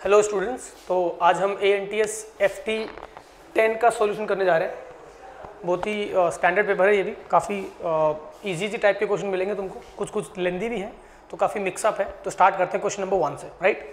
Hello students, तो आज हम ANTS FT 10 का सॉल्यूशन करने जा रहे हैं। बहुत ही स्टैंडर्ड पेपर है, ये भी काफ़ी इजी टाइप के क्वेश्चन मिलेंगे तुमको, कुछ लेंदी भी हैं, तो काफ़ी मिक्सअप है। तो स्टार्ट करते हैं क्वेश्चन नंबर 1 से। राइट,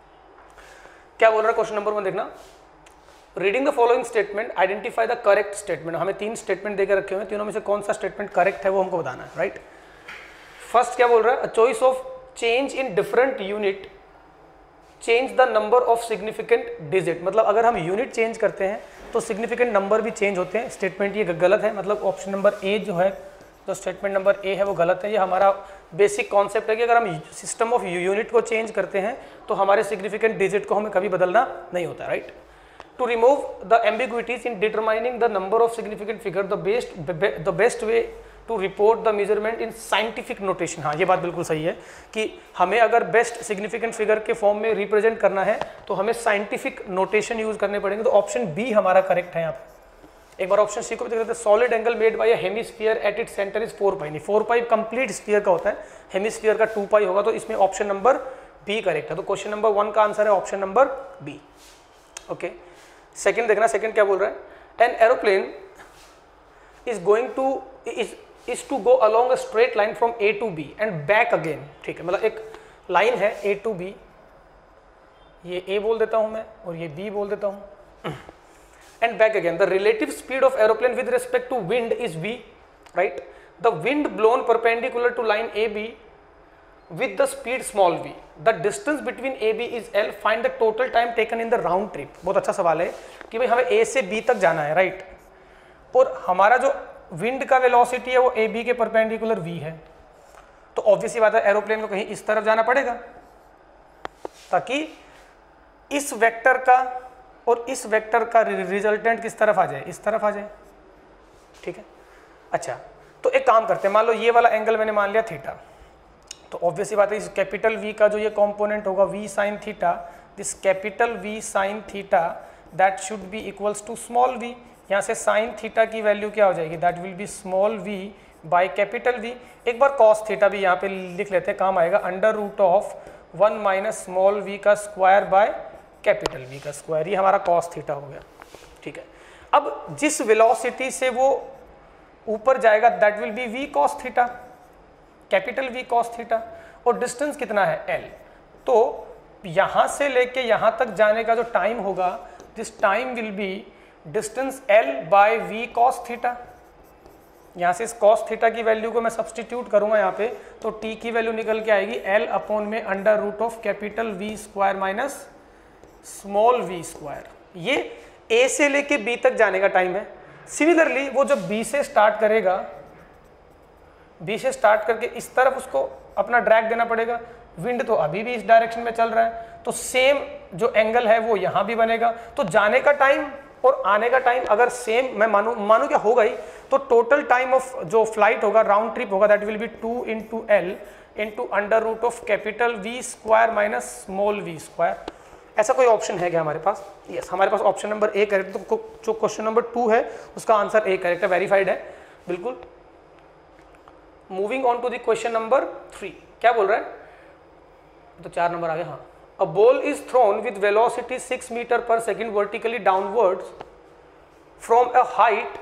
क्या बोल रहा है क्वेश्चन नंबर 1? देखना, reading the following statement identify the correct statement. हमें 3 स्टेटमेंट देकर रखे हुए हैं, तीनों में से कौन सा स्टेटमेंट करेक्ट है वो हमको बताना है। राइट, फर्स्ट क्या बोल रहा है? A choice of change in different unit change the number of significant digit. मतलब अगर हम यूनिट चेंज करते हैं तो सिग्निफिकेंट नंबर भी चेंज होते हैं। स्टेटमेंट ये गलत है, मतलब ऑप्शन नंबर ए जो है, जो स्टेटमेंट नंबर ए है वो गलत है। ये हमारा बेसिक कॉन्सेप्ट है कि अगर हम सिस्टम ऑफ यूनिट को चेंज करते हैं तो हमारे सिग्निफिकेंट डिजिट को हमें कभी बदलना नहीं होता। Right, to remove the ambiguities in determining the number of significant figure the best way to report the measurement in scientific notation. हाँ, ये बात बिल्कुल सही है कि हमें अगर बेस्ट सिग्निफिकेंट फिगर के फॉर्म में रिप्रेजेंट करना है तो हमें साइंटिफिक नोटेशन यूज करने पड़ेंगे। तो ऑप्शन बी हमारा करेक्ट है यहाँ पे। एक बार ऑप्शन सी को भी देख लेते हैं। Solid angle made by a hemisphere at its centre is 4 pi. नहीं, 4 पाई कंप्लीट स्फीयर का होता है, हेमिस्फीयर का 2 पाई होगा, तो इसमें ऑप्शन नंबर बी करेक्ट है। तो क्वेश्चन नंबर 1 का आंसर है option number B. Okay, second देखना, सेकंड क्या बोल रहा है? An aeroplane is going to is to go along a straight line from A to B and back again। ठीक है, मतलब एक लाइन है A to B, ये A बोल देता हूं मैं और ये B बोल देता हूं, and back again। the relative speed of aeroplane with respect to wind is V। right, the wind blown perpendicular to line AB with the speed small v, the distance between AB is L, find the total time taken in the round trip। बहुत अच्छा सवाल है कि भाई हमें A से B तक जाना है। राइट, और हमारा जो विंड का वेलोसिटी है वो ए बी के परपेंडिकुलर v है, तो ऑब्वियसली बात है एरोप्लेन को कहीं इस तरफ जाना पड़ेगा ताकि इस वेक्टर का और इस वेक्टर का रिजल्टेंट किस तरफ आ जाए, इस तरफ आ जाए। ठीक है, अच्छा, तो एक काम करते हैं, मान लो ये वाला एंगल मैंने मान लिया थीटा, तो ऑब्वियसली बात है इस कैपिटल V का जो ये कॉम्पोनेंट होगा V sine theta, this capital V sine theta that should be equals to small v। यहाँ से साइन थीटा की वैल्यू क्या हो जाएगी? That will be small v by capital V। एक बार कॉस थीटा भी यहाँ पे लिख लेते हैं, काम आएगा, under root of 1 minus small v का स्क्वायर बाय कैपिटल V का स्क्वायर। ये हमारा कॉस थीटा हो गया। ठीक है, अब जिस वेलोसिटी से वो ऊपर जाएगा that will be v cos theta, capital V cos theta, और डिस्टेंस कितना है L। तो यहाँ से लेके यहाँ तक जाने का जो टाइम होगा, this time will be distance L by V cos theta. यहाँ से इस cos थीटा की वैल्यू को मैं सब्सटीट्यूट करूंगा यहाँ पे, तो t की वैल्यू निकल के आएगी L अपॉन में under root of capital V square minus small v square. ये A से लेके B तक जाने का टाइम है। सिमिलरली वो जब B से स्टार्ट करेगा, B से स्टार्ट करके इस तरफ उसको अपना ड्रैग देना पड़ेगा, विंड तो अभी भी इस डायरेक्शन में चल रहा है, तो सेम जो एंगल है वो यहाँ भी बनेगा। तो जाने का टाइम और आने का टाइम अगर सेम मैं मानू क्या होगा ही, तो टोटल टाइम ऑफ जो फ्लाइट होगा, राउंड ट्रिप होगा, that will be 2 into L into under root of capital V square minus small v square. ऐसा कोई ऑप्शन है क्या हमारे पास? यस, हमारे पास ऑप्शन नंबर ए करेक्ट। तो जो क्वेश्चन नंबर 2 है उसका आंसर ए करेक्ट है, वेरीफाइड है बिल्कुल। Moving on to the question number 3, क्या बोल रहा है? तो 4 नंबर आ गया। हाँ, a ball is thrown with velocity 6 meter per second vertically downwards from a height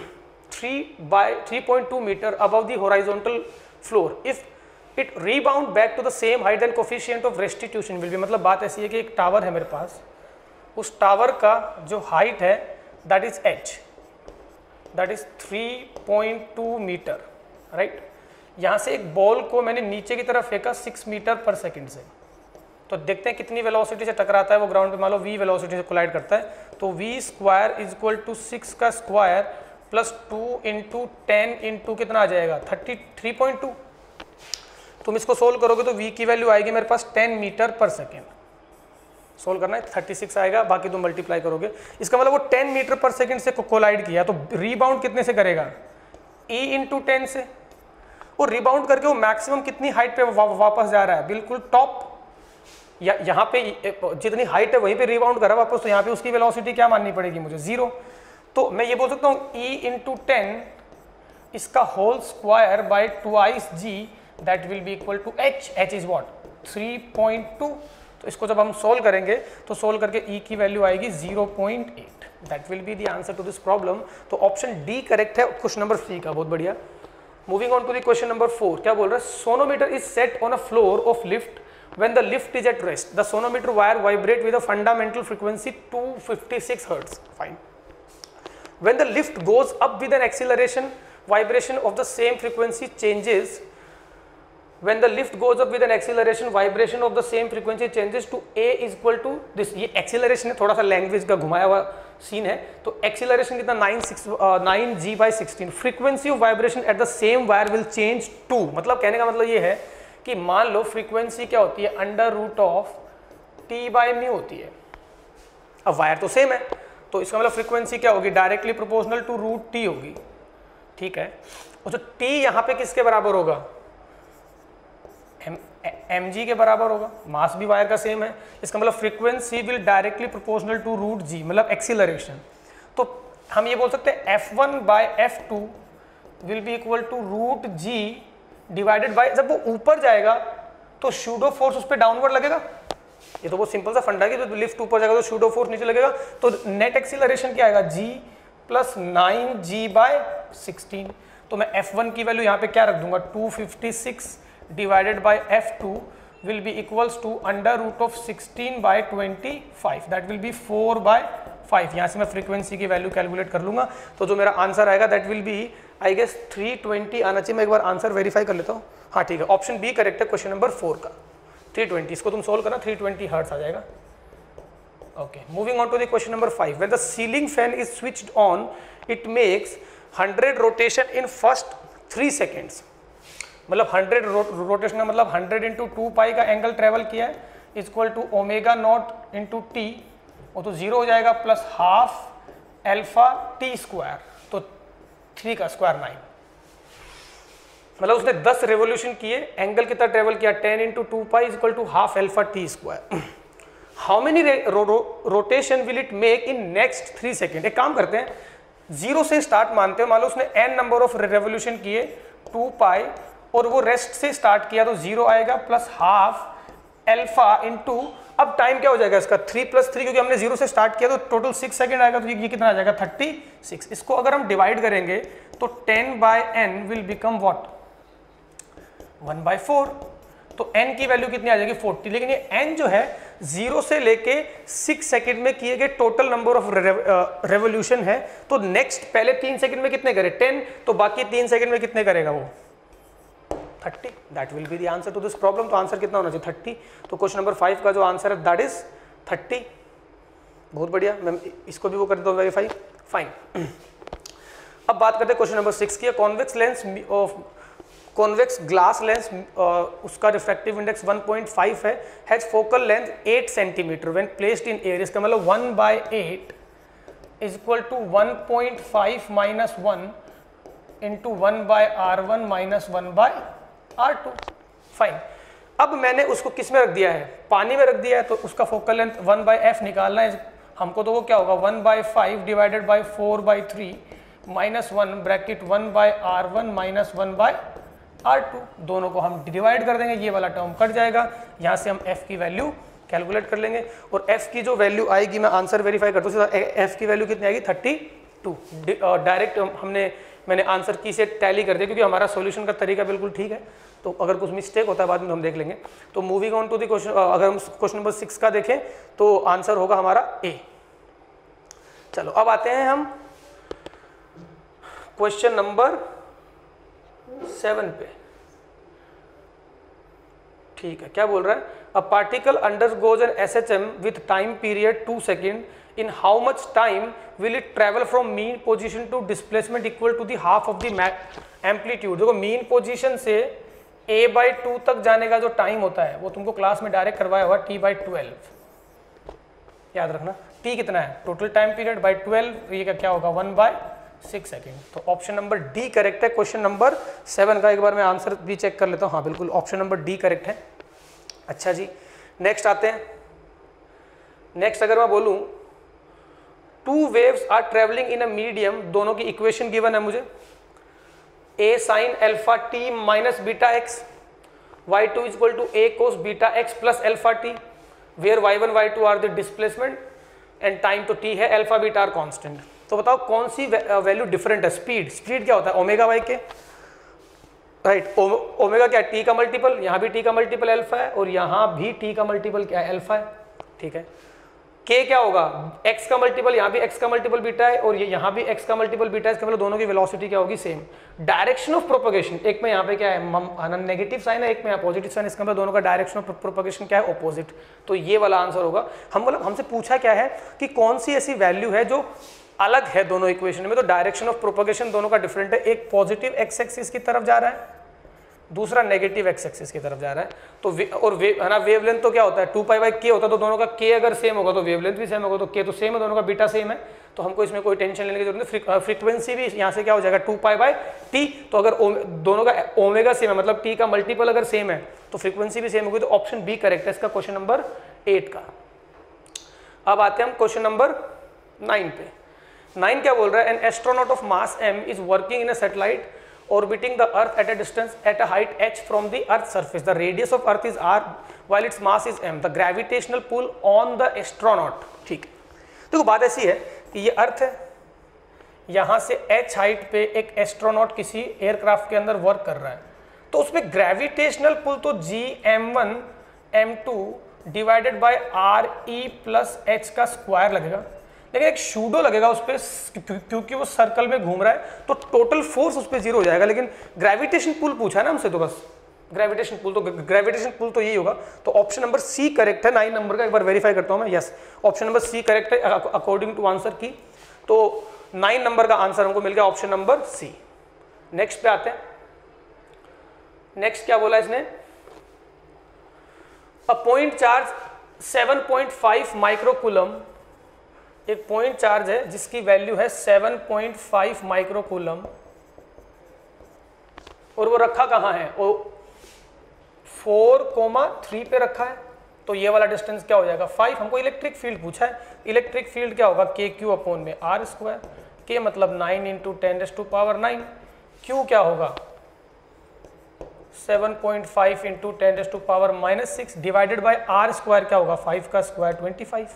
3.2 meter above the horizontal floor. If it rebound back to the same height, then coefficient of restitution will be। मतलब बात ऐसी है कि एक tower है मेरे पास, उस tower का जो हाइट है that is h, that is 3.2 मीटर। राइट, यहाँ से एक बॉल को मैंने नीचे की तरफ फेंका 6 मीटर पर सेकेंड से, तो देखते हैं कितनी वेलोसिटी से टकराता है वो ग्राउंड पे। मान लो v वेलोसिटी से कोलाइड करता है, तो v square is equal to 6 का स्क्वायर प्लस 2 इंटू 10 इंटू कितना आ जाएगा 33.2। तुम इसको सोल्व करोगे तो v की वैल्यू आएगी मेरे पास 10 मीटर पर सेकेंड। सोल्व करना है, 36 आएगा, बाकी तुम मल्टीप्लाई करोगे। इसका मतलब वो 10 मीटर पर सेकेंड से कोलाइड किया, तो रीबाउंड कितने से करेगा? e इंटू 10 से। और रीबाउंड करके वो मैक्सिमम कितनी हाइट पे वापस जा रहा है? बिल्कुल टॉप, या यहाँ पे जितनी हाइट है वहीं पे रिबाउंड करा वापस, तो यहाँ पे उसकी वेलोसिटी क्या माननी पड़ेगी मुझे? 0। तो मैं ये बोल सकता हूँ e इंटू 10 इसका whole square by 2ice g, that will be equal to h। h is what? 3.2। तो इसको जब हम सोल्व करेंगे तो सोल्व करके ई की वैल्यू आएगी 0.8। That will be the answer to this problem. तो ऑप्शन डी करेक्ट है क्वेश्चन नंबर सी का। बहुत बढ़िया। Moving on to the question number 4, क्या बोल रहा है? Sonometer is set on a floor of lift when the lift is at rest. The sonometer wire vibrate with a fundamental frequency 256 Hz. Fine. When the lift goes up with an acceleration, vibration of the same frequency changes. When the lift goes up with an acceleration, vibration of the same frequency changes to a is equal to this. ये acceleration है, थोड़ा सा language का घुमाया हुआ scene है। तो acceleration कितना 9g/16. Frequency of vibration at the same wire will change to, मतलब कहने का मतलब ये है कि मान लो फ्रीक्वेंसी क्या होती है, √T/μ होती है। अब वायर तो सेम है, तो इसका मतलब फ्रीक्वेंसी क्या होगी, डायरेक्टली प्रोपोर्शनल टू √T होगी। ठीक है, और जो T यहाँ पे किसके बराबर होगा, mg के बराबर होगा। मास भी वायर का सेम है, इसका मतलब frequency will directly proportional to √g, मतलब एक्सीलरेशन। तो हम ये बोल सकते हैं F1/F2 will be equal to √g divided by, जब वो ऊपर जाएगा तो शूडो फोर्स उस पर डाउनवर्ड लगेगा। ये तो बहुत सिंपल सा फंडा है कि जब लिफ्ट ऊपर जाएगा तो शूडो फोर्स नीचे लगेगा। तो नेट एक्सीलरेशन क्या आएगा, g + 9g/16। तो मैं F1 की वैल्यू यहाँ पे क्या रख दूंगा, 256 divided by F2 will be equals to √16/25। That will be 4/5। यहाँ से मैं फ्रीक्वेंसी की वैल्यू कैलकुलेट कर लूंगा। तो जो मेरा आंसर आएगा that will be I guess 320 आना चाहिए। मैं एक बार आंसर वेरीफाई कर लेता हूँ। हाँ ठीक है, ऑप्शन बी करेक्ट है क्वेश्चन नंबर 4 का, 320। इसको तुम सोल्व करना, 320 हर्ट्ज आ जाएगा। Okay, moving on to the question number 5। When the ceiling fan is switched on it makes 100 rotation in first 3 seconds. मतलब 100 रोटेशन का मतलब 100 × 2π का एंगल ट्रेवल किया है, इक्वल टू ω0 × t, वो तो 0 हो जाएगा, प्लस ½ α/t²। तो 3 का स्क्वायर 9। मतलब उसने 10 रेवोल्यूशन किए, एंगल कितना ट्रेवल किया, 10 × 2π equal to ½ α/t²। How many rotation will it make in next 3 second. एक काम करते हैं, 0 से स्टार्ट मानते हैं। मान लो उसने n नंबर ऑफ रेवोल्यूशन किए 2π, और वो रेस्ट से स्टार्ट किया, तो 0 आएगा, प्लस ½ α/, अब टाइम क्या हो जाएगा इसका 3 + 3, क्योंकि हमने 0 से स्टार्ट किया तो टोटल 6 सेकेंड आएगा। तो ये कितना आ जाएगा 36। इसको अगर हम डिवाइड करेंगे तो 10/n विल बिकम व्हाट, 1/4। तो n की वैल्यू कितनी आ जाएगी 40। लेकिन ये n जो है 0 से लेके 6 सेकेंड में किए गए टोटल नंबर ऑफ रेवोल्यूशन है। तो नेक्स्ट पहले 3 सेकेंड में कितने करे 10, तो बाकी 3 सेकेंड में कितने करेगा वो 30। That will be the answer to this problem. तो आंसर कितना होना चाहिए 30। तो क्वेश्चन नंबर 5 का जो आंसर है दैट इज 30। बहुत बढ़िया, मैं इसको भी वो कर देता हूँ वेरीफाई। फाइन। अब बात करते हैं क्वेश्चन नंबर 6 की। Convex lens of convex glass lens, उसका रिफ्रैक्टिव इंडेक्स 1.5 है, has focal length 8 centimetre when placed in air. इसका मतलब 1/8 is equal to 1.5 - 1 × 1/r1 - 1/r2। Fine. अब मैंने उसको किस में रख दिया है, पानी में रख दिया है, तो उसका फोकल लेंथ 1/f निकालना है हमको। तो वो क्या होगा 1/5 divided by 4/3 -1 bracket 1/r1 - 1/r2। दोनों को हम डिवाइड कर देंगे, ये वाला टर्म कट जाएगा। यहाँ से हम f की वैल्यू कैलकुलेट कर लेंगे, और f की जो वैल्यू आएगी, मैं आंसर वेरीफाई करता हूँ, f की वैल्यू कितनी आएगी 32। डायरेक्ट मैंने आंसर की से टैली कर दिया, क्योंकि हमारा सॉल्यूशन का तरीका बिल्कुल ठीक है। तो अगर कुछ मिस्टेक होता है बाद में हम देख लेंगे। तो moving on to the question, अगर हम क्वेश्चन नंबर 6 का देखें तो आंसर होगा हमारा ए। चलो अब आते हैं हम क्वेश्चन नंबर 7 पे। ठीक है, क्या बोल रहा है, a particle undergoes an SHM with time period 2 second, in how much time will it travel from mean position to displacement equal to the half of the amplitude। देखो मीन पोजीशन से a/2 तक जाने का जो time होता है वो तुमको क्लास में डायरेक्ट करवाया हुआ t/12। याद रखना t कितना है, टोटल टाइम पीरियड बाय 12, ये क्या होगा 1/6 सेकेंड। तो ऑप्शन नंबर डी करेक्ट है क्वेश्चन नंबर 7 का। एक बार मैं आंसर भी चेक कर लेता हूँ। हाँ बिल्कुल, ऑप्शन नंबर डी करेक्ट है। अच्छा जी, नेक्स्ट आते हैं। नेक्स्ट अगर मैं बोलूँ, 2 waves are traveling in a medium, दोनों की इक्वेशन गिवन है मुझे, a sin alpha t minus beta x, y2 is equal to a cos beta x plus alpha t, where y1 y2 are the displacement and time तो t है, alpha beta are constant. तो बताओ कौन सी value different है? Speed क्या होता है? ओमेगा वाई के, राइट। ओमेगा क्या है? टी का मल्टीपल, यहाँ भी टी का मल्टीपल अल्फा है और यहाँ भी टी का मल्टीपल क्या है? अल्फा है, ठीक है। के क्या होगा? एक्स का मल्टीपल, यहाँ भी एक्स का मल्टीपल बीटा है और ये यहाँ भी एक्स का मल्टीपल बीटा है, इसका मतलब दोनों की वेलोसिटी क्या होगी? सेम। डायरेक्शन ऑफ प्रोपगेशन, एक में यहाँ पे क्या है नेगेटिव साइन है, एक में यहाँ पॉजिटिव साइन, इसका मतलब दोनों का डायरेक्शन ऑफ प्रोपगेशन क्या है? ऑपोजिट। तो ये वाला आंसर होगा। हमसे पूछा क्या है कि कौन सी ऐसी वैल्यू है जो अलग है दोनों इक्वेशन में, तो डायरेक्शन ऑफ प्रोपगेशन दोनों का डिफरेंट है, एक पॉजिटिव एक्स एक्सिस की तरफ जा रहा है, दूसरा नेगेटिव एक्स एक्सिस की तरफ जा रहा है। तो है ना, वेवलेंथ तो क्या होता है? 2π/k होता है, तो दोनों का k अगर सेम होगा तो वेवलेंथ भी सेम होगा, तो k तो सेम है, दोनों का बीटा सेम है, तो हमको इसमें कोई टेंशन लेने की जरूरत नहीं। फ्रीक्वेंसी भी यहाँ से क्या हो जाएगा? 2π/t। तो अगर दोनों का ओमेगा सेम है, मतलब t का मल्टीपल अगर सेम है तो फ्रीक्वेंसी भी सेम होगी, तो ऑप्शन बी करेक्ट है इसका, क्वेश्चन नंबर 8 का। अब आते हैं हम क्वेश्चन नंबर 9 पे। 9 क्या बोल रहा है? An astronaut of mass m is working in a satellite orbiting the earth at a distance at a height h from the earth's surface. The radius of earth is r while its mass is m. The gravitational pull on the astronaut, ठीक। देखो बात ऐसी है कि ये अर्थ है, यहाँ से h हाइट पे एक एस्ट्रोनॉट किसी एयरक्राफ्ट के अंदर वर्क कर रहा है, तो उसमें ग्रेविटेशनल पुल तो gm1 m2 divided by re plus h का स्क्वायर लगेगा, लेकिन एक शूडो लगेगा उस पर क्योंकि वो सर्कल में घूम रहा है, तो टोटल फोर्स उस पर जीरो हो जाएगा। लेकिन ग्रेविटेशन पुल पूछा है ना हमसे, तो बस ग्रेविटेशन पुल तो यही होगा। तो ऑप्शन नंबर सी करेक्ट है। 9 नंबर का एक बार वेरीफाई करता हूं मैं। Yes, option number C correct है अकॉर्डिंग टू आंसर की। तो 9 नंबर का आंसर हमको मिल गया ऑप्शन नंबर सी। नेक्स्ट पे आते हैं। नेक्स्ट क्या बोला इसने? अ पॉइंट चार्ज 7.5 माइक्रोकूलम, एक पॉइंट चार्ज है जिसकी वैल्यू है 7.5 माइक्रोकूलम और वो रखा कहाँ है? वो 4,3 पे रखा है, तो ये वाला डिस्टेंस क्या हो जाएगा? 5। हमको इलेक्ट्रिक फील्ड पूछा है। इलेक्ट्रिक फील्ड क्या होगा? KQ/r²। K मतलब 9 × 10⁻⁹। Q क्या होगा? 7.5 × 10⁻⁻6 डिवाइडेड बाय r² क्या होगा? 5 का स्क्वायर 25।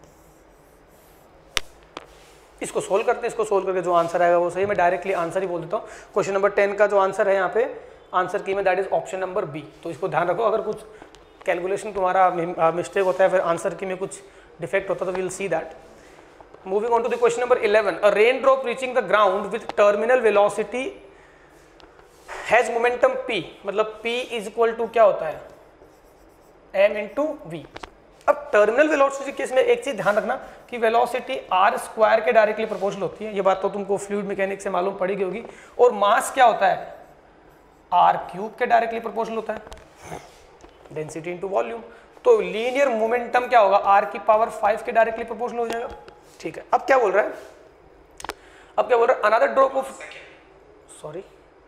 इसको सोल्व करते हैं, इसको सोल्व करके जो आंसर आएगा वो सही। मैं डायरेक्टली आंसर ही बोल देता हूँ। क्वेश्चन नंबर 10 का जो आंसर है यहाँ पे आंसर की में, that is option number B. तो इसको ध्यान रखो, अगर कुछ कैलकुलेशन तुम्हारा मिस्टेक होता है, फिर आंसर की में कुछ डिफेक्ट होता है, तो will see that. Moving on to the question number 11। A rain drop reaching the ground with terminal velocity has momentum p, मतलब p इज इक्वल टू क्या होता है? m × v। अब टर्मिनल वेलोसिटी केस में एक चीज ध्यान रखना कि वेलोसिटी r² के डायरेक्टली प्रोपोर्शनल होती है, ये बात तो तुमको फ्लूइड मैकेनिक्स से मालूम पड़ी गई होगी। और मास क्या होता है? r³ के डायरेक्टली प्रोपोर्शनल होता है, डेंसिटी इनटू वॉल्यूम। तो लीनियर मोमेंटम क्या होगा? r⁵ के डायरेक्टली प्रोपोर्शनल हो जाएगा, ठीक है। अब क्या बोल रहा है? अब क्या बोल रहा है? अनदर ड्रॉप ऑफ, सॉरी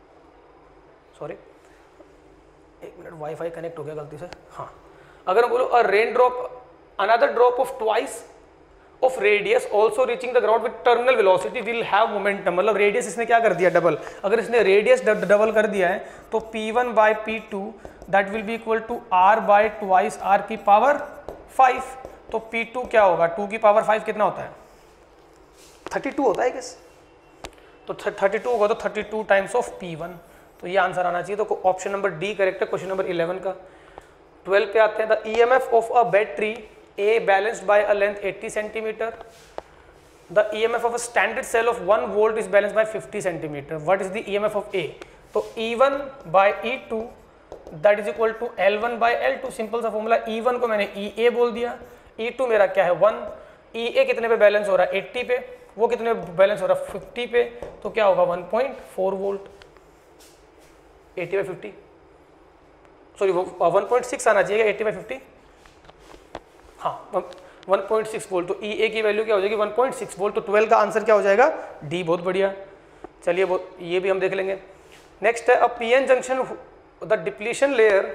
एक मिनट, वाईफाई कनेक्ट हो गया गलती से। हाँ, अगर बोलो a rain drop, another drop of twice of radius also reaching the ground with terminal velocity will have momentum, मतलब रेडियस इसने क्या कर दिया? डबल। अगर इसने रेडियस डबल कर दिया है तो p1/p2 that will be equal to r/2 r⁵ तो p2 क्या होगा? 2⁵ कितना होता है? 32 होता है किस, तो 32 होगा, तो 32 टाइम्स ऑफ p1। तो ये आंसर आना चाहिए। तो ऑप्शन नंबर डी करेक्ट है क्वेश्चन नंबर 11 का। 12 पे आते हैं। The EMF of a battery A balanced by a length 80 centimeter. The EMF of a standard cell of 1 volt is balanced by 50 centimeter. What is the EMF of A? तो E1/E2 that is equal to L1/L2। Simple सा formula. E1 को मैंने EA बोल दिया, E2 मेरा क्या है? 1। EA कितने पे बैलेंस हो रहा है? 80 पे। वो कितने बैलेंस हो रहा है? 50 पे। तो क्या होगा? 1.4 वोल्ट। 80/50, सॉरी 1.6 आना चाहिए 80/50। हाँ 1.6 वोल्ट। तो EA की वैल्यू क्या हो जाएगी? 1.6 वोल्ट। तो 12 का आंसर क्या हो जाएगा? डी। बहुत बढ़िया, चलिए ये भी हम देख लेंगे। नेक्स्ट है, a PN junction the depletion layer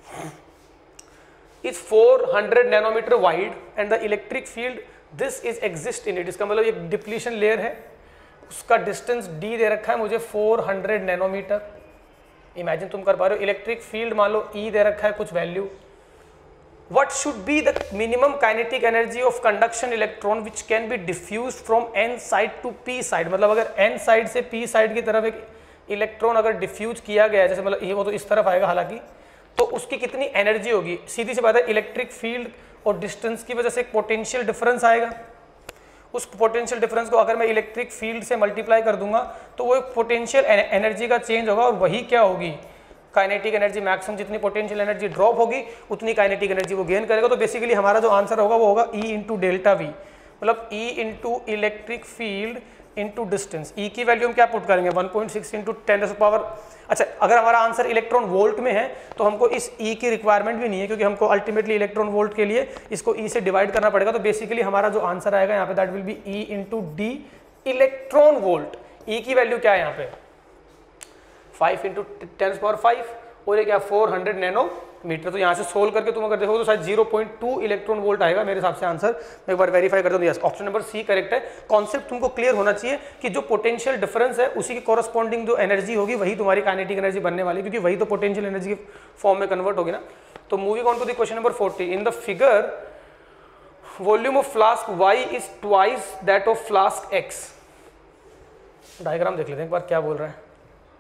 is 400 nanometre wide and the electric field this is exist in it. इसका मतलब एक डिप्लीशन लेयर है, उसका डिस्टेंस D दे रखा है मुझे 400 नैनोमीटर। इमेजिन तुम कर पा रहे हो। इलेक्ट्रिक फील्ड मान लो E दे रखा है कुछ value, what should be the minimum kinetic energy of conduction electron which can be diffused from n side to p side। मतलब अगर n साइड से p साइड की तरफ एक इलेक्ट्रॉन अगर डिफ्यूज किया गया है, जैसे मतलब ये वो तो इस तरफ आएगा हालांकि, तो उसकी कितनी एनर्जी होगी। सीधी सी बात है, इलेक्ट्रिक फील्ड और डिस्टेंस की वजह से एक पोटेंशियल डिफरेंस आएगा। उस पोटेंशियल डिफरेंस को अगर मैं इलेक्ट्रिक फील्ड से मल्टीप्लाई कर दूंगा तो वो एक पोटेंशियल एनर्जी का चेंज होगा, और वही क्या होगी, काइनेटिक एनर्जी। मैक्सिमम जितनी पोटेंशियल एनर्जी ड्रॉप होगी उतनी काइनेटिक एनर्जी वो गेन करेगा। तो बेसिकली हमारा जो आंसर होगा वो होगा E इंटू डेल्टा वी, मतलब E into electric field into distance. E की वैल्यू हम क्या पुट करेंगे, 1.6 इंटू 10⁻। अच्छा, अगर हमारा आंसर इलेक्ट्रॉन वोल्ट में है तो हमको इस E की रिक्वायरमेंट भी नहीं है, क्योंकि हमको अल्टीमेटली इलेक्ट्रॉन वोल्ट के लिए इसको E से डिवाइड करना पड़ेगा। तो बेसिकली हमारा जो आंसर आएगा यहाँ पे that will be E into D electron volt. E की वैल्यू क्या है यहाँ पे 5 इंटू 10⁵, और ये क्या 400 नैनोमीटर। तो यहाँ से सोल्व करके तुम अगर देखो तो शायद 0.2 इलेक्ट्रॉन वोल्ट आएगा मेरे हिसाब से आंसर। मैं एक बार वेरीफाई करता हूँ, yes option number C correct है। कॉन्सेप्ट तुमको क्लियर होना चाहिए कि जो पोटेंशियल डिफरेंस है उसी की कॉरस्पॉन्डिंग जो एनर्जी होगी वही तुम्हारी काइनेटिक एनर्जी बनने वाली, क्योंकि वही तो पोटेंशियल एनर्जी के फॉर्म में कन्वर्ट होगी ना। तो moving on to the question number 40, in the figure volume of flask Y is twice that of flask X। Diagram देख लेते हैं एक बार क्या बोल रहा है।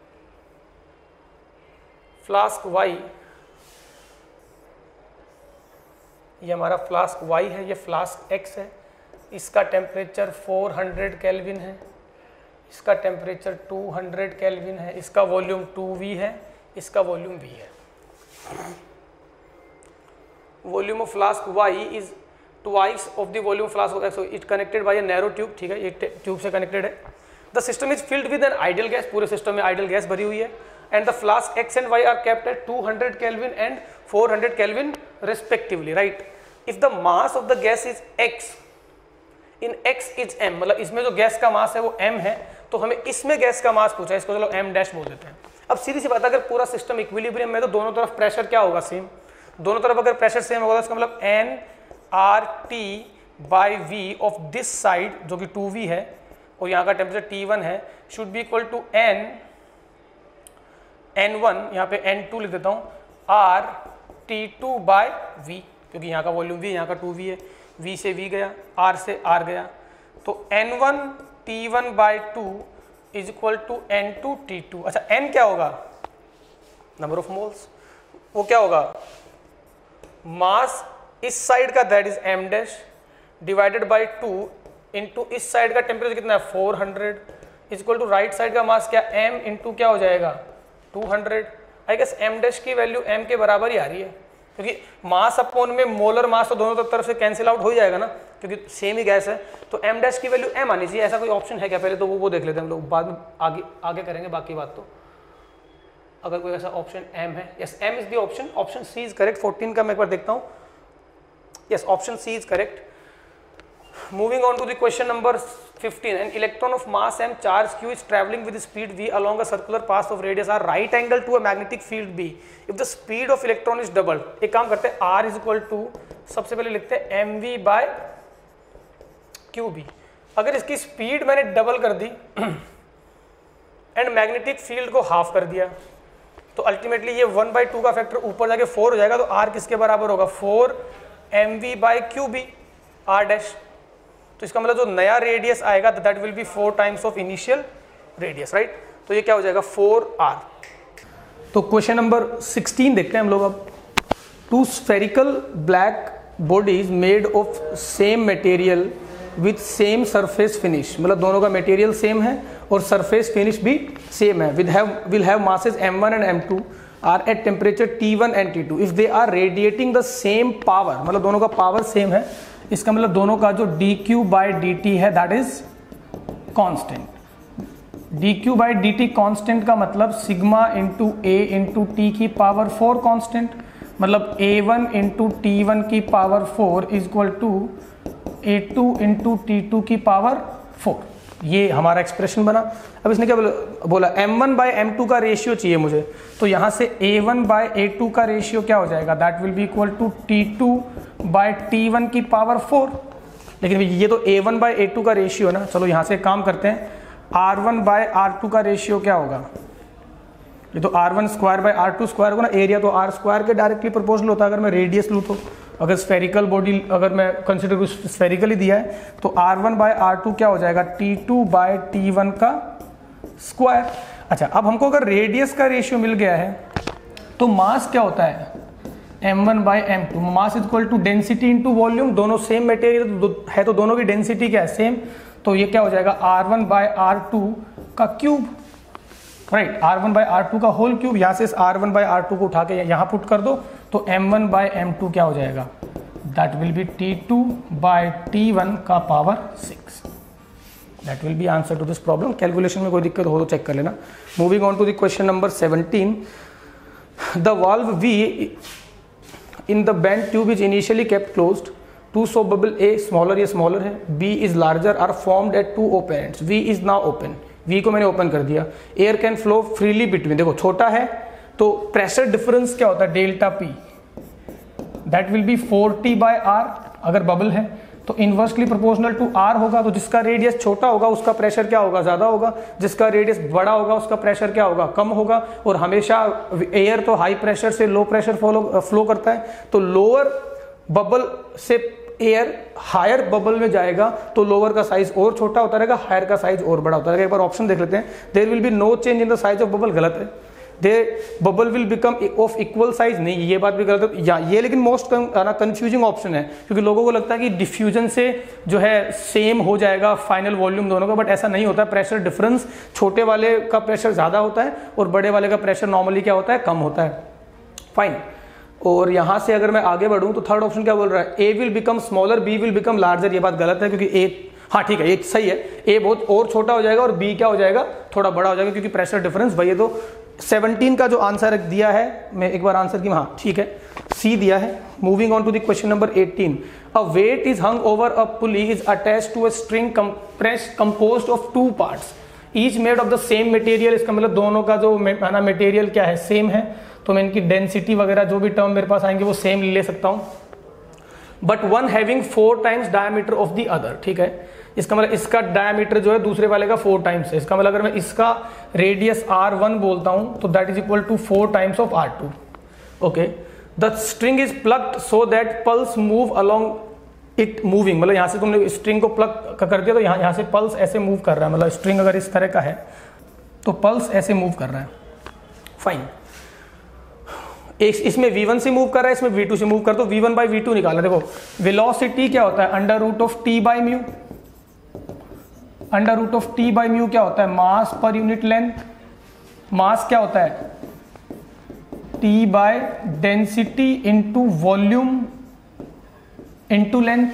फ्लास्क Y, ये हमारा फ्लास्क Y है, ये फ्लास्क X है। इसका टेम्परेचर 400 केल्विन है, इसका टेम्परेचर 200 केल्विन है, इसका वॉल्यूम 2V है, इसका वॉल्यूम V है। Volume of flask Y is twice of the volume flask of X। It connected by a narrow tube, ठीक है, ये ट्यूब से कनेक्टेड है। The system is filled with an ideal gas, पूरे system में ideal gas भरी हुई है। And the flask X and Y are kept at 200 Kelvin and 400 Kelvin respectively, right? If the mass of the gas is X, in X is M, मतलब इसमें जो gas का मास है वो M है, तो हमें इसमें गैस का मास पूछा है, इसको चलो M डैश बोल देते हैं। अब सीधी सी बात है, अगर पूरा सिस्टम इक्विलिब्रियम में तो दोनों तरफ प्रेशर क्या होगा, सेम। दोनों तरफ अगर प्रेशर सेम होगा तो इसका मतलब nRT/V ऑफ दिस साइड जो कि 2V है और यहाँ का टेम्परेचर T1 है, should be equal to N1, यहाँ पे N2 लिख देता हूँ, RT2/V, क्योंकि यहाँ का वॉल्यूम V, यहाँ का 2V है, V से V गया, R से R गया, तो N1 T1/2 is equal to N2 T2। अच्छा, N क्या होगा, नंबर ऑफ मोल्स, वो क्या होगा, मास इस साइड का that is M dash divided by 2 into इस साइड का टेम्परेचर कितना है 400 is equal to right side का मास क्या M इंटू क्या हो जाएगा 200। आई गेस M डैश की वैल्यू M के बराबर ही आ रही है, क्योंकि मास अपॉन में मोलर मास तो दोनों तरफ से कैंसिल आउट हो जाएगा ना, क्योंकि सेम ही गैस है। तो M डैश की वैल्यू M आनी चाहिए। ऐसा कोई ऑप्शन है क्या, पहले तो वो देख लेते हैं हम लोग, बाद में आगे करेंगे बाकी बात। तो अगर कोई ऐसा ऑप्शन M है, yes M is the option, option C is correct. 14 का मैं एक बार देखता हूँ, yes option C is correct. Moving on to the question number 15, an electron of mass m charge q is traveling with speed v along a circular path of radius r right angle to a magnetic field b. If the speed of electron is doubled, एक काम करते हैं, r is equal to सबसे पहले लिखते हैं mv/qb। अगर इसकी स्पीड मैंने डबल कर दी एंड मैग्नेटिक फील्ड को हाफ कर दिया, तो अल्टीमेटली ये 1/2 का फैक्टर ऊपर जाके 4 हो जाएगा। तो r किसके बराबर होगा, 4 mv/qb r डैश। तो इसका मतलब जो नया रेडियस आएगा that will be 4 times of initial radius, right. तो ये क्या हो जाएगा 4r। तो क्वेश्चन नंबर 16 देखते हैं हम लोग अब। 2 spherical black bodies made of same material with same surface finish, मतलब दोनों का मटेरियल सेम है और सरफेस फिनिश भी सेम है, will have masses m1 and m2 are at temperature T1 and T2 if they are radiating the same power, मतलब दोनों का पावर सेम है। इसका मतलब दोनों का जो dq/dt है that is constant. dq/dt constant का मतलब sigma into a into T की पावर 4 कांस्टेंट, मतलब a1 इंटू T1 की power 4 is equal to a2 into T2 की पावर 4। ये हमारा एक्सप्रेशन बना। अब इसने क्या बोला m1/m2 का रेशियो चाहिए मुझे, तो यहाँ से a1/a2 का रेशियो क्या हो जाएगा, that will be equal to T2/T1 की पावर 4। लेकिन ये तो a1/a2 का रेशियो ना, चलो यहाँ से एक काम करते हैं, r1/r2 का रेशियो क्या होगा, ये तो r1² R2² होगा ना, एरिया तो r² के डायरेक्टली प्रोपोर्शनल होता है अगर मैं रेडियस लूँ तो अगर स्फेरिकल बॉडी अगर मैं कंसिडर करूँ स्फेरिकली दिया है तो R1/R2 क्या हो जाएगा T2/T1 का स्क्वायर। अच्छा, अब हमको अगर रेडियस का रेशियो मिल गया है तो मास क्या होता है m1/m2, mass equal to density into volume, दोनों सेम मटेरियल है तो दोनों की डेंसिटी क्या है सेम, तो ये क्या हो जाएगा R1/R2 का क्यूब, राइट, R1/R2 का होल क्यूब। यहाँ से इस R1/R2 को उठा के यहाँ पुट कर दो तो m1/m2 क्या हो जाएगा, दैट विल बी T2/T1 का power 6। That will be answer to this problem. Calculation में कोई दिक्कत हो तो चेक कर लेना। Moving on to the question number 17, the valve V in the bent tube is initially kept closed. Two so bubble A smaller, ये smaller है, B is larger are formed at two open ends. V is now open. V को मैंने open कर दिया। Air can flow freely between. देखो छोटा है तो प्रेशर डिफरेंस क्या होता है delta P, that will be 4T/R। अगर बबल है तो इनवर्सली प्रोपोर्शनल टू R होगा, तो जिसका रेडियस छोटा होगा उसका प्रेशर क्या होगा ज़्यादा होगा, जिसका रेडियस बड़ा होगा उसका प्रेशर क्या होगा कम होगा। और हमेशा एयर तो हाई प्रेशर से लो प्रेशर फ्लो करता है, तो लोअर बबल से एयर हायर बबल में जाएगा तो लोअर का साइज और छोटा होता रहेगा, हायर का साइज और बड़ा होता रहेगा। एक बार ऑप्शन देख लेते हैं। There will be no change in the size of bubble, गलत है। They bubble will become of equal size, नहीं ये बात भी गलत है। ये लेकिन मोस्ट कंफ्यूजिंग ऑप्शन है, क्योंकि लोगों को लगता है कि डिफ्यूजन से जो है सेम हो जाएगा फाइनल वॉल्यूम दोनों का, बट ऐसा नहीं होता है। प्रेशर डिफरेंस, छोटे वाले का प्रेशर ज़्यादा होता है और बड़े वाले का प्रेशर नॉर्मली क्या होता है कम होता है। फाइन। और यहाँ से अगर मैं आगे बढ़ूँ तो थर्ड ऑप्शन क्या बोल रहा है, A will become smaller, B will become larger. ये बात गलत है, क्योंकि ए, हाँ ठीक है, ये सही है, ए बहुत और छोटा हो जाएगा और बी क्या हो जाएगा थोड़ा बड़ा हो जाएगा, क्योंकि प्रेशर डिफरेंस वही है। तो 17 का जो आंसर दिया है, मैं एक बार आंसर की, हाँ ठीक है, सी दिया है। Moving on to the question number 18, a weight is hung over a pulley is attached to a string composed of two parts each made of the same material. इसका मतलब दोनों का जो मटेरियल क्या है सेम है, तो मैं इनकी डेंसिटी वगैरह जो भी टर्म मेरे पास आएंगे वो सेम ले सकता हूं। But one having 4 times diameter of the other, ठीक है, इसका मतलब इसका डायमीटर जो है दूसरे वाले का 4 टाइम्स है। इसका मतलब अगर मैं इसका रेडियस R1 बोलता हूं तो that is equal to 4 times of R2। Okay, the string is plugged so that pulse move along it moving, मतलब यहां से तुमने स्ट्रिंग को प्लग कर दिया तो यहां से पल्स ऐसे मूव कर रहा है, मतलब स्ट्रिंग अगर इस तरह का है तो पल्स ऐसे मूव कर रहा है। फाइन। इसमें V1 से मूव कर रहा है, इसमें V2 से मूव कर, तो V1/V2 निकालना। देखो वेलोसिटी क्या होता है √T/μ, √T/μ क्या होता है मास पर यूनिट लेंथ। मास क्या होता है T/डेंसिटी इंटू वॉल्यूम इंटू लेंथ,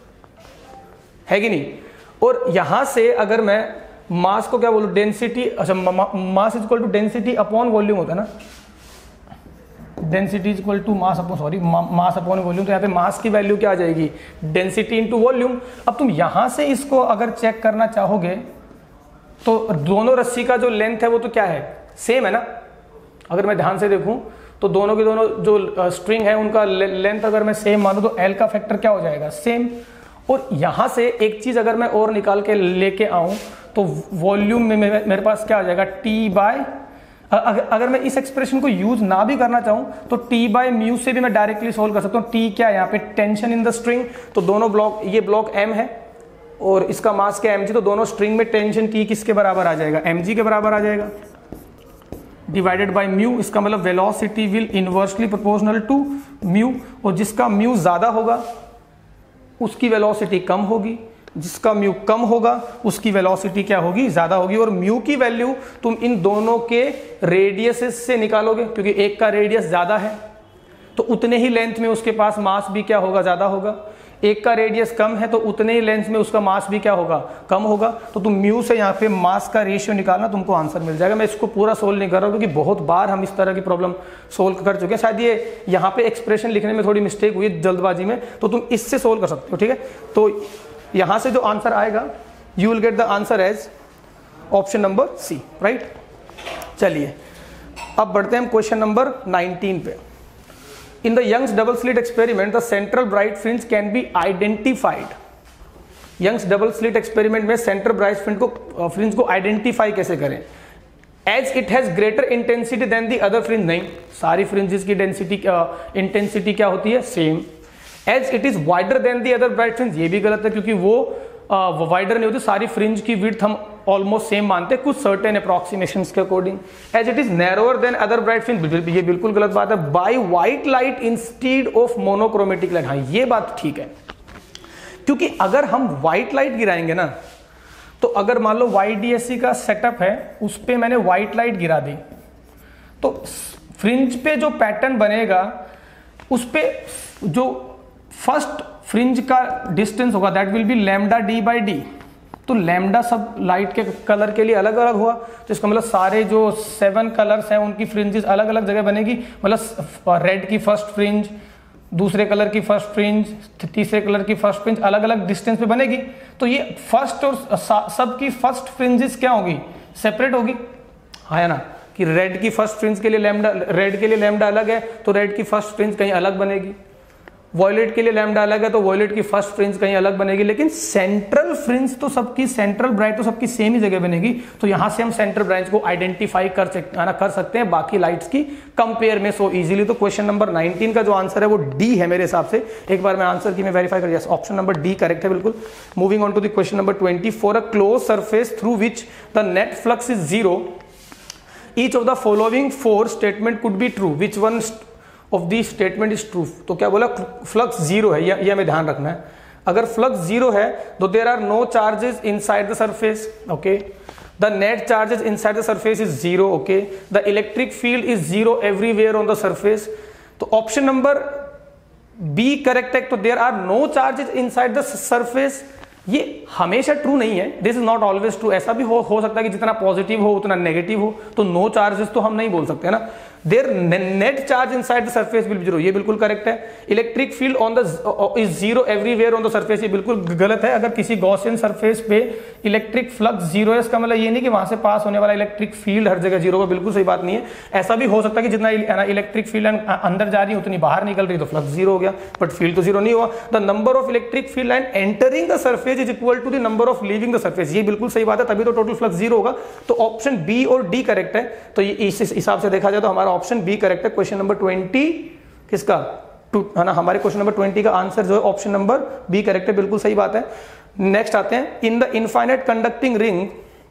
है कि नहीं। और यहां से अगर मैं मास को क्या बोलूं डेंसिटी, अच्छा mass is equal to density upon volume होता है ना, density is equal to mass upon, sorry mass upon volume, तो यहाँ पे मास की वैल्यू क्या आ जाएगी डेंसिटी इनटू वॉल्यूम। अब तुम यहां से इसको अगर चेक करना चाहोगे तो दोनों रस्सी का जो लेंथ है वो तो क्या है सेम है ना। अगर मैं ध्यान से देखूं तो दोनों के दोनों जो स्ट्रिंग है उनका लेंथ अगर मैं सेम मानूं तो एल का फैक्टर क्या हो जाएगा सेम। और यहां से एक चीज अगर मैं और निकाल के लेके आऊं तो वॉल्यूम में मेरे पास क्या आ जाएगा T/, अगर मैं इस एक्सप्रेशन को यूज ना भी करना चाहूं तो T/μ से भी मैं डायरेक्टली सोल्व कर सकता हूं। T क्या है यहाँ पे टेंशन इन द स्ट्रिंग, तो दोनों ब्लॉक, ये ब्लॉक M है और इसका मास क्या mg, तो दोनों स्ट्रिंग में टेंशन T किसके बराबर आ जाएगा mg के बराबर आ जाएगा, डिवाइडेड बाय म्यू। इसका मतलब velocity will inversely proportional to mu, और जिसका म्यू ज्यादा होगा उसकी वेलोसिटी कम होगी, जिसका म्यू कम होगा उसकी वेलोसिटी क्या होगी ज्यादा होगी। और म्यू की वैल्यू तुम इन दोनों के रेडियसेस से निकालोगे, क्योंकि एक का रेडियस ज्यादा है तो उतने ही लेंथ में उसके पास मास भी क्या होगा ज्यादा होगा, एक का रेडियस कम है तो उतने ही लेंथ में उसका मास भी क्या होगा कम होगा। तो तुम म्यू से यहाँ पे मास का रेशियो निकालना, तुमको आंसर मिल जाएगा। मैं इसको पूरा सोल्व नहीं कर रहा हूँ क्योंकि बहुत बार हम इस तरह की प्रॉब्लम सोल्व कर चुके हैं। शायद ये यहाँ पे एक्सप्रेशन लिखने में थोड़ी मिस्टेक हुई जल्दबाजी में, तो तुम इससे सोल्व कर सकते हो, ठीक है। तो यहां से जो आंसर आएगा you will get the answer as option number C, right. चलिए अब बढ़ते हैं हम क्वेश्चन नंबर 19 पे। In the Young's double slit experiment the central bright fringe can be identified. Young's double slit experiment में सेंट्रल ब्राइट फ्रिंज को identify कैसे करें, as it has greater intensity than the other fringe. नहीं, सारी fringes की density intensity क्या होती है same. As it is wider than the other bright fringe, ये भी गलत है क्योंकि वो वाइडर नहीं होती, सारी फ्रिंज की विड्थ हम ऑलमोस्ट सेम मानते हैं कुछ सर्टेन अप्रॉक्सीमेशंस के according. As it is narrower than other bright fringe, ये बिल्कुल गलत बात है। By white light instead of monochromatic light, हाँ ये बात ठीक है, क्योंकि अगर हम व्हाइट लाइट गिराएंगे ना, तो अगर मान लो YDSC का सेटअप है उस पे मैंने व्हाइट लाइट गिरा दी, तो फ्रिंज पे जो पैटर्न बनेगा उस पे जो फर्स्ट फ्रिंज का डिस्टेंस होगा that will be lambda d/d। तो लैम्डा सब लाइट के कलर के लिए अलग अलग हुआ, तो इसका मतलब सारे जो 7 कलर्स हैं उनकी फ्रिंजेस अलग अलग जगह बनेगी। मतलब रेड की फर्स्ट फ्रिंज, दूसरे कलर की फर्स्ट फ्रिंज, तीसरे कलर की फर्स्ट फ्रिंज अलग अलग डिस्टेंस पे बनेगी। तो ये फर्स्ट और सब की फर्स्ट फ्रिंजेस क्या होगी, सेपरेट होगी, है ना, कि रेड की फर्स्ट फ्रिंज के लिए लैम्डा, रेड के लिए लैम्डा अलग है तो रेड की फर्स्ट फ्रिंज कहीं अलग बनेगी, वॉयलेट के लिए लैम्डा अलग है तो वॉयलेट की फर्स्ट फ्रिंज कहीं अलग बनेगी, लेकिन सेंट्रल फ्रिंज तो सबकी, सेंट्रल ब्राइट तो सबकी सेम ही जगह बनेगी। तो यहां से हम सेंट्रल ब्राइट को आइडेंटिफाई कर सकते हैं बाकी लाइट्स की कंपेयर में सो इजीली। तो क्वेश्चन नंबर 19 का जो आंसर है वो डी है मेरे हिसाब से। एक बार मैं आंसर की मैं वेरीफाई कर, ऑप्शन नंबर डी करेक्ट है बिल्कुल। Moving on to the question number 20, for a close surface through which the net flux is 0, each of the following 4 statement could be true, which one of the statement is true. तो क्या बोला, flux 0 है, ये हमें ध्यान रखना है। अगर फ्लक्स 0 है तो there are no charges inside the surface, okay, the net charges inside the surface is 0, okay, the electric field is 0 everywhere on the surface. तो ऑप्शन नंबर बी करेक्ट है। तो there are no charges inside the surface, ये हमेशा true नहीं है, this is not always true. ऐसा भी हो सकता है कि जितना पॉजिटिव हो उतना नेगेटिव हो, तो नो चार्जेस तो हम नहीं बोल सकते ना। There net charge inside the surface will be 0, ये बिल्कुल करेक्ट है। Electric field on the is 0 everywhere on the surface, ये बिल्कुल गलत है। अगर किसी गॉसियन सरफेस पे इलेक्ट्रिक फ्लक्स 0 है, इसका मतलब ये नहीं कि वहां से पास होने वाला इलेक्ट्रिक फील्ड हर जगह 0 है, बिल्कुल सही बात नहीं है। ऐसा भी हो सकता है कि जितना इलेक्ट्रिक फील्ड अंदर जा रही है उतनी बाहर निकल रही, तो फ्लक्स 0 हो गया, बट फील्ड तो 0 नहीं हुआ। The number of electric field line entering the surface is equal to the number of leaving the surface, ये बिल्कुल सही बात है, तभी तो टोटल फ्लक्स 0 होगा। तो ऑप्शन बी और डी करेक्ट है। तो इस हिसाब से देखा जाए तो हमारा ऑप्शन बी करेक्ट है। क्वेश्चन नंबर 20 किसका, है ना, हमारे क्वेश्चन नंबर 20 का आंसर जो है ऑप्शन नंबर बी करेक्ट है, बिल्कुल सही बात है। नेक्स्ट आते हैं, in the infinite conducting ring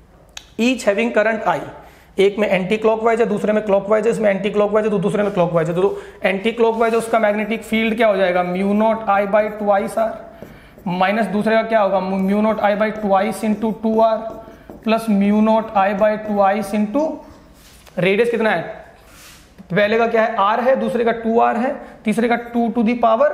each having current I, एक में एंटी क्लॉकवाइज है, दूसरे में क्लॉकवाइज है, इसमें एंटी क्लॉकवाइज है तो दूसरे में क्लॉकवाइज है। तो एंटी क्लॉकवाइज है उसका मैग्नेटिक फील्ड क्या हो जाएगा, mu naught I by twice R, minus दूसरे का क्या होगा, mu naught I by twice into 2r plus mu naught I by twice into radius कितना है, पहले का क्या है r है, दूसरे का 2r है, तीसरे का 2 टू दी पावर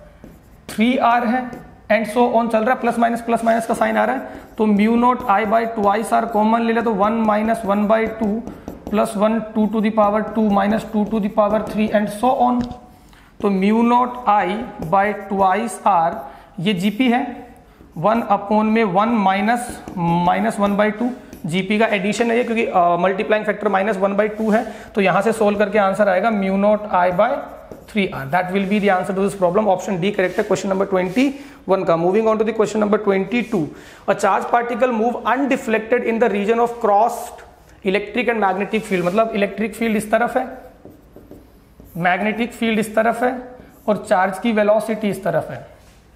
3r है, एंड सो ऑन चल रहा है, प्लस माइनस का साइन आ रहा है। तो mu naught I by twice R common ले ले तो 1 minus 1 by 2 plus 1 2 to the power 2 minus 2 to the power 3 and so on. तो mu naught I by twice R ये जीपी है, 1 अपॉन में 1 माइनस 1 बाई 2, जीपी का addition है ये, क्योंकि मल्टीप्लाइंग फैक्टर -1/2 है। तो यहां से सोल्व करके आंसर आएगा mu naught I by 3r, that will be the answer to this problem. Option D correct है क्वेश्चन नंबर 21 का। Moving on to the question number 22, a charge particle move undeflected in the region of crossed electric and magnetic field, मतलब electric field इस तरफ है, magnetic field इस तरफ है और चार्ज की वेलोसिटी इस तरफ है।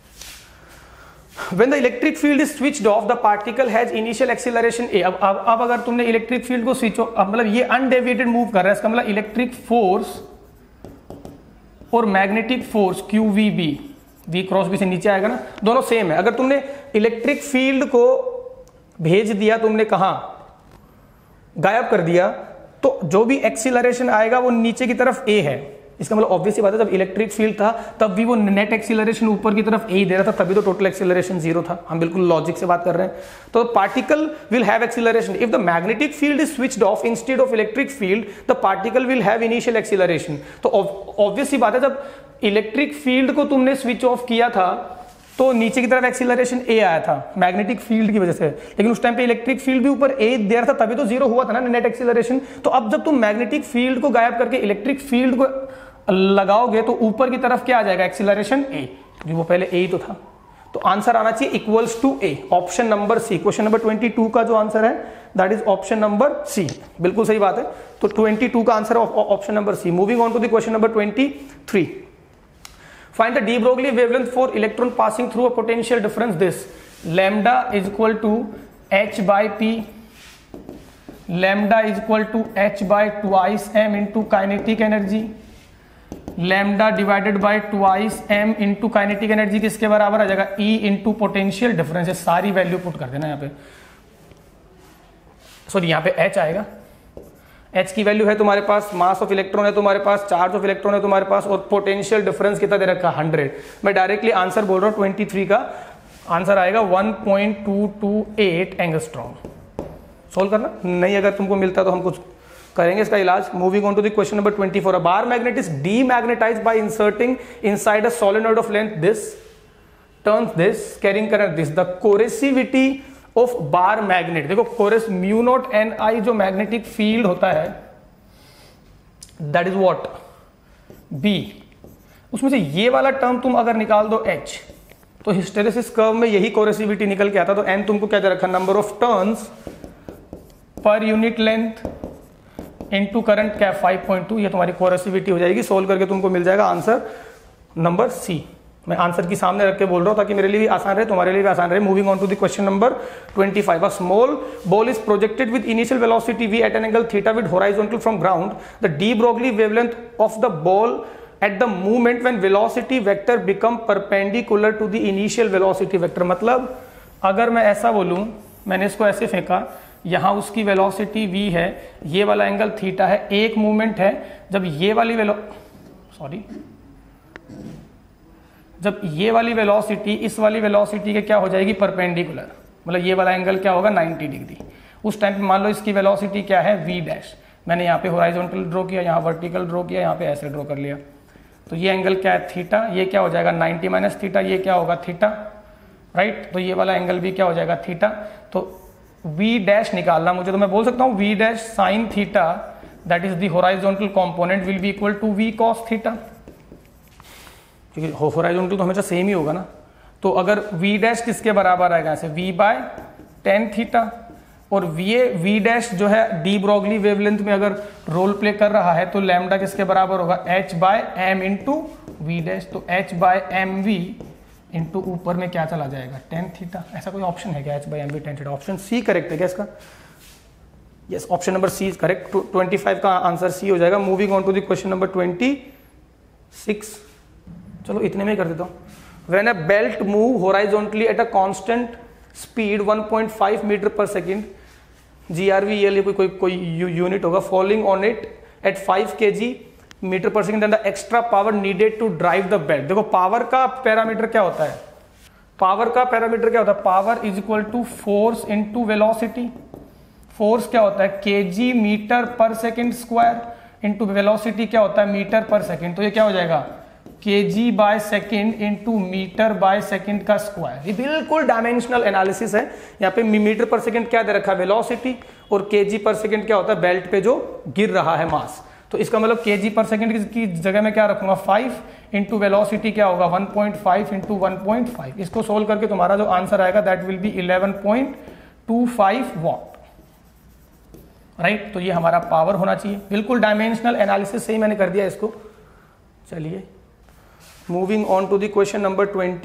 When the electric field is switched off, the particle has initial acceleration a। अब अगर तुमने इलेक्ट्रिक फील्ड को स्विच ऑफ, मतलब ये अनडेविएटेड मूव कर रहा है, इसका मतलब इलेक्ट्रिक फोर्स और magnetic force QVB, V cross B से नीचे आएगा ना, दोनों सेम है। अगर तुमने इलेक्ट्रिक फील्ड को भेज दिया, तुमने कहा गायब कर दिया, तो जो भी एक्सीलरेशन आएगा वो नीचे की तरफ A है। इसका मतलब ऑब्वियस सी बात है, जब इलेक्ट्रिक फील्ड था तब भी वो नेट एक्सीलरेशन ऊपर की तरफ ए दे रहा था, तभी तो टोटल एक्सीलरेशन 0 था। हम बिल्कुल लॉजिक से बात कर रहे हैं। तो particle will have acceleration if the magnetic field is switched off instead of electric field, the particle will have initial acceleration. तो ऑब्वियस सी बात है, जब इलेक्ट्रिक फील्ड को तुमने स्विच ऑफ किया था तो नीचे की तरफ एक्सीलरेशन ए आया था मैग्नेटिक फील्ड की वजह से, लेकिन उस टाइम पे इलेक्ट्रिक फील्ड भी ऊपर ए दे रहा था, तभी तो 0 हुआ था ना नेट एक्सीलरेशन। तो अब जब तुम मैग्नेटिक फील्ड को गायब करके इलेक्ट्रिक फील्ड को लगाओगे तो ऊपर की तरफ क्या आ जाएगा, एक्सीलरेशन ए, क्योंकि वो पहले ए ही तो था। तो आंसर आना चाहिए equals to A, option number C. Question number 22 का जो आंसर है that is option number C, बिल्कुल सही बात है। तो 22 का answer option number C. Moving on to the question number 23, find the de Broglie wavelength for electron passing through a potential difference this lambda is equal to h by P, lambda is equal to h by twice m into kinetic energy, lambda divided by twice m into kinetic energy किसके बराबर आ जाएगा, E into potential difference. सारी value put कर देना यहाँ पे, sorry यहाँ पे h आएगा। h की वैल्यू है तुम्हारे पास, मास ऑफ इलेक्ट्रॉन है तुम्हारे पास, चार्ज ऑफ इलेक्ट्रॉन है तुम्हारे पास, और पोटेंशियल डिफरेंस कितना दे रखा 100। मैं डायरेक्टली आंसर बोल रहा हूँ 23 का आंसर आएगा 1.228 एंगस्ट्रॉम। सोल्व करना, नहीं अगर तुमको मिलता तो हम कुछ करेंगे इसका इलाज। Moving on to the question number 24, a bar magnet is demagnetised by inserting inside a solenoid of length this turns this carrying current this, the coercivity of bar magnet. देखो coerce mu naught N I जो magnetic field होता है that is what B, उसमें से ये वाला term तुम अगर निकाल दो h, तो हिस्टेरेसिस कर्व में यही कोरेसिविटी निकल के आता। तो n तुमको क्या दे रखा, नंबर ऑफ टर्न्स पर यूनिट लेंथ इनटू करंट क्या 5.2, ये तुम्हारी कोरेसिविटी हो जाएगी। सोल्व करके तुमको मिल जाएगा आंसर नंबर सी। मैं आंसर की सामने रख के बोल रहा हूं ताकि मेरे लिए भी आसान रहे, तुम्हारे लिए भी आसान रहे। Moving on to the question number 25, a small ball is projected with initial velocity v at an angle theta with horizontal from ground, the de Broglie wavelength of the ball at the movement when velocity vector become perpendicular to the initial velocity vector. मतलब अगर मैं ऐसा बोलूं, मैंने इसको ऐसे फेंका, यहां उसकी वेलोसिटी v है, ये वाला एंगल थीटा है, एक मूवमेंट है, जब ये वाली जब ये वाली वेलोसिटी इस वाली वेलोसिटी के क्या हो जाएगी, परपेंडिकुलर, मतलब ये वाला एंगल क्या होगा 90 डिग्री। उस टाइम पे मान लो इसकी वेलोसिटी क्या है v डैश, मैंने यहाँ पे हॉरिजॉन्टल ड्रॉ किया, यहाँ वर्टिकल ड्रॉ किया, यहाँ पे ऐसे ड्रॉ कर लिया, तो ये एंगल क्या है थीटा, ये क्या हो जाएगा 90 माइनस थीटा, ये क्या होगा थीटा, राइट। तो ये वाला एंगल भी क्या हो जाएगा थीटा। तो v डैश निकालना मुझे, तो मैं बोल सकता हूँ v dash sine theta that is the horizontal component will be equal to v cos theta, क्योंकि हॉरिजॉन्टल तो हमेशा सेम ही होगा ना। तो अगर v डैश किसके बराबर आएगा, ऐसे v बाय tan थीटा, और v डैश जो है डी ब्रोगली वेवलेंथ में अगर रोल प्ले कर रहा है तो लैम्डा किसके बराबर होगा, h by m into V dash, तो h by M V into ऊपर में क्या चला जाएगा tan थीटा। ऐसा कोई ऑप्शन है क्या, h by M V tan theta? Option C correct है क्या इसका? Yes, option number C is correct. 25 का आंसर सी हो जाएगा। Moving on to the question number 26, चलो इतने में ही कर देता हूँ। When a belt move horizontally at a constant speed 1.5 metre per second, GRV कोई यूनिट होगा, falling on it at 5 kg metre per second, the extra power needed to drive the belt. देखो पावर का parameter क्या होता है, power का parameter क्या होता है, power is equal to force into velocity. Force क्या होता है kg metre per second square, into velocity क्या होता है मीटर पर सेकंड। तो ये क्या हो जाएगा kg by second into metre by second का स्क्वायर। ये बिल्कुल डायमेंशनल एनालिसिस है। यहाँ पे मीटर पर सेकेंड क्या दे रखा है वेलोसिटी, और kg पर सेकेंड क्या होता है बेल्ट पे जो गिर रहा है मास। तो इसका मतलब kg पर सेकेंड की जगह में क्या रखूंगा 5 इंटू वेलोसिटी क्या होगा 1.5 इंटू 1.5। इसको सोल्व करके तुम्हारा जो आंसर आएगा that will be 11.25 watt, right. तो ये हमारा पावर होना चाहिए, बिल्कुल डायमेंशनल एनालिसिस से ही मैंने कर दिया इसको। चलिए moving on to the question number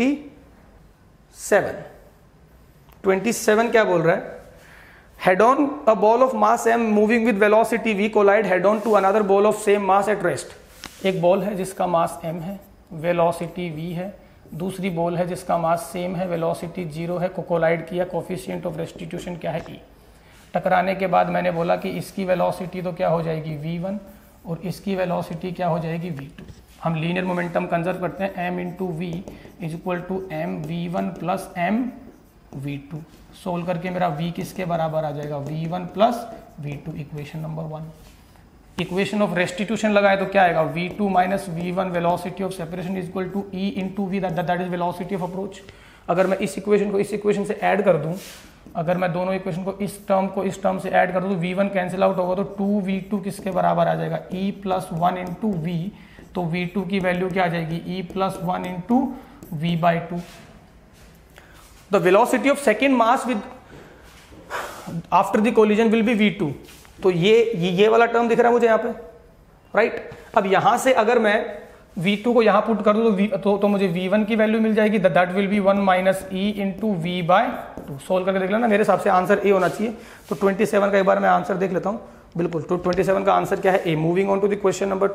27 क्या बोल रहा है, head on a ball of mass m moving with velocity v collide head on to another ball of same mass at rest. एक बॉल है जिसका मास m है, velocity v है, दूसरी बॉल है जिसका मास सेम है, वेलोसिटी 0 है, कोलाइड किया, कोफिशिएंट ऑफ रेस्टिट्यूशन क्या है e। टकराने के बाद मैंने बोला कि इसकी वेलोसिटी तो क्या हो जाएगी v1 और इसकी वेलोसिटी क्या हो जाएगी v2। हम लीनियर मोमेंटम कंजर्व करते हैं, m into V is equal to M V one plus M V two. Solve करके मेरा v किसके बराबर आ जाएगा v1 plus v2, equation number 1। Equation of restitution लगाए तो क्या आएगा v2 minus v1 velocity of separation is equal to e into V that is velocity of approach. अगर मैं इस इक्वेशन को इस इक्वेशन से ऐड कर दूं, अगर मैं दोनों इक्वेशन को इस टर्म से ऐड कर दूं तो v1 कैंसिल आउट होगा, तो 2v2 किसके बराबर आ जाएगा e प्लस 1 इंटू वी। तो v2 की वैल्यू क्या आ जाएगी e plus 1 into V by 2। The velocity of second mass with after the collision will be v2। तो ये वाला टर्म दिख रहा है मुझे यहाँ पे, राइट। अब यहां से अगर मैं V2 को यहाँ पुट कर दो तो मुझे V1 की वैल्यू मिल जाएगी, that will be 1 minus E into V by 2। Solve करके देख लेना, मेरे हिसाब से आंसर ए होना चाहिए। तो 27 का एक बार मैं आंसर देख लेता हूँ। बिल्कुल, तो 27 का आंसर क्या है? A. Moving on to the question number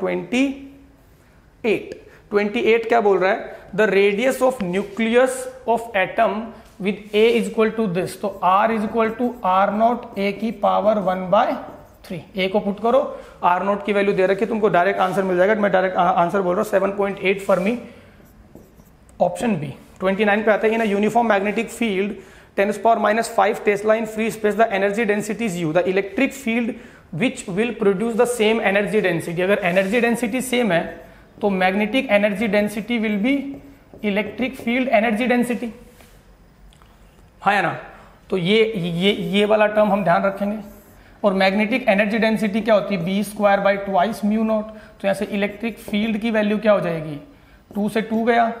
28 क्या बोल रहा है? The radius of nucleus of atom with A is equal to this, तो R is equal to R not A की पावर 1/3। ए को पुट करो, आर नॉट की value दे रखी, तुमको डायरेक्ट आंसर मिल जाएगा। मैं डायरेक्ट आंसर बोल रहा हूँ 7.8 फॉर मी, ऑप्शन बी। 29 पे आता है, in a uniform magnetic field 10⁻⁵ tesla in free space the energy density is U, the electric field which will produce the same energy density. अगर एनर्जी डेंसिटी सेम है तो magnetic energy density will be electric field energy density, हाँ है ना? तो ये वाला term हम ध्यान रखेंगे। और मैग्नेटिक एनर्जी डेंसिटी क्या होती है? b² mu naught. तो यहाँ से इलेक्ट्रिक फील्ड की वैल्यू क्या हो जाएगी? 2 से 2 गया,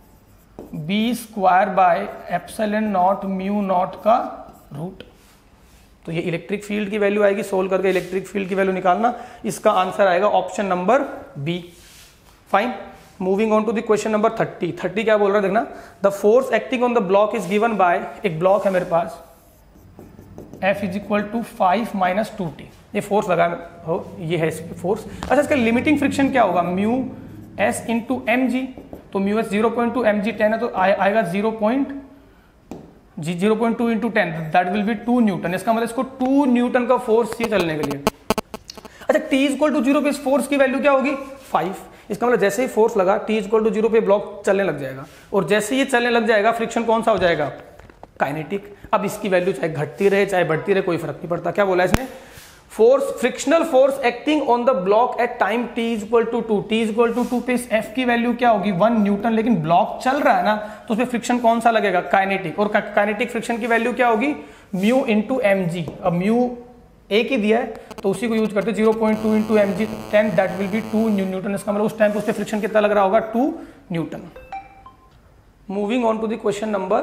b² म्यू नॉट का रूट। तो ये इलेक्ट्रिक फील्ड की वैल्यू आएगी। सोल्व करके इलेक्ट्रिक फील्ड की वैल्यू निकालना, इसका आंसर आएगा option number B. Fine. Moving on to the question number 30 क्या बोल रहा है देखना। The force acting on the block is given by, एक ब्लॉक है मेरे पास, F is equal to 5 minus 2t। ये फोर्स लगा हो, ये है फोर्स। अच्छा, इसका लिमिटिंग फ्रिक्शन क्या होगा? Mu S into M G. तो म्यू एस 0.2, एम जी 10 है, तो आएगा 0.2 into 10, that will be 2 newton. इसका मतलब इसको 2 न्यूटन का फोर्स चाहिए चलने के लिए। अच्छा, t इक्वल टू 0 पे इस फोर्स की वैल्यू क्या होगी? 5। इसका मतलब जैसे ही फोर्स लगा, t इक्वल टू 0 पे ब्लॉक चलने लग जाएगा, और जैसे ही चलने लग जाएगा फ्रिक्शन कौन सा हो जाएगा? काइनेटिक। अब इसकी वैल्यू चाहे घटती रहे चाहे बढ़ती रहे, कोई फर्क नहीं पड़ता। क्या बोला इसने? Force, frictional force acting on the block at time t equal to 2, t equal to 2 पे इस F की वैल्यू क्या होगी? 1 न्यूटन। लेकिन ब्लॉक चल रहा है ना, तो उसमें फ्रिक्शन कौन सा लगेगा? काइनेटिक। और काइनेटिक फ्रिक्शन की वैल्यू क्या होगी? Mu into M G. अब म्यू एक ही दिया है तो उसी को यूज करते, 0.2 into M G 10, that will be 2 newton. इसका मतलब उस टाइम पे उस पर फ्रिक्शन कितना लग रहा होगा? 2 newton. Moving on to the question number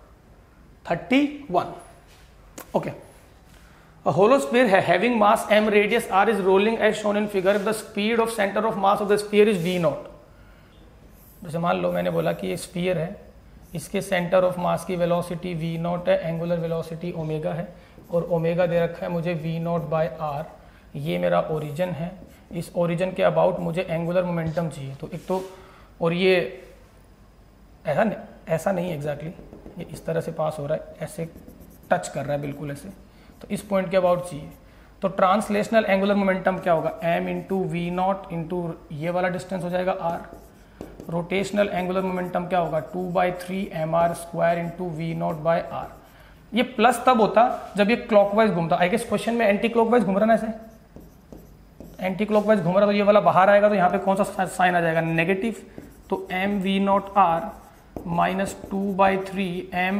31. Okay. A hollow sphere having mass m radius r is rolling as shown in figure if the speed of center of mass of the sphere is v0. जैसे मान लो मैंने बोला कि ये sphere है, इसके centre of mass की velocity v0 है, एंगुलर वेलोसिटी ओमेगा है, और ओमेगा दे रखा है मुझे v0/r। ये मेरा ओरिजिन है, इस ओरिजिन के अबाउट मुझे एंगुलर मोमेंटम चाहिए। तो एक तो, और ये ऐसा नहीं एग्जैक्टली, ये इस तरह से पास हो रहा है, ऐसे टच कर रहा है बिल्कुल ऐसे, तो इस पॉइंट के अबाउट चाहिए। तो ट्रांसलेशनल एंगुलर मोमेंटम क्या होगा? m into V not into ये वाला डिस्टेंस हो जाएगा r। रोटेशनल एंगुलर मोमेंटम क्या होगा? 2/3 mr² into V not by r। ये प्लस तब होता जब ये क्लॉकवाइज घूमता। आई गेस क्वेश्चन में एंटी क्लॉकवाइज घूम रहा ना, ऐसे एंटी क्लॉकवाइज घूम रहा, तो ये वाला बाहर आएगा, तो यहाँ पे कौन सा साइन आ जाएगा? नेगेटिव। तो m V not r minus 2/3 m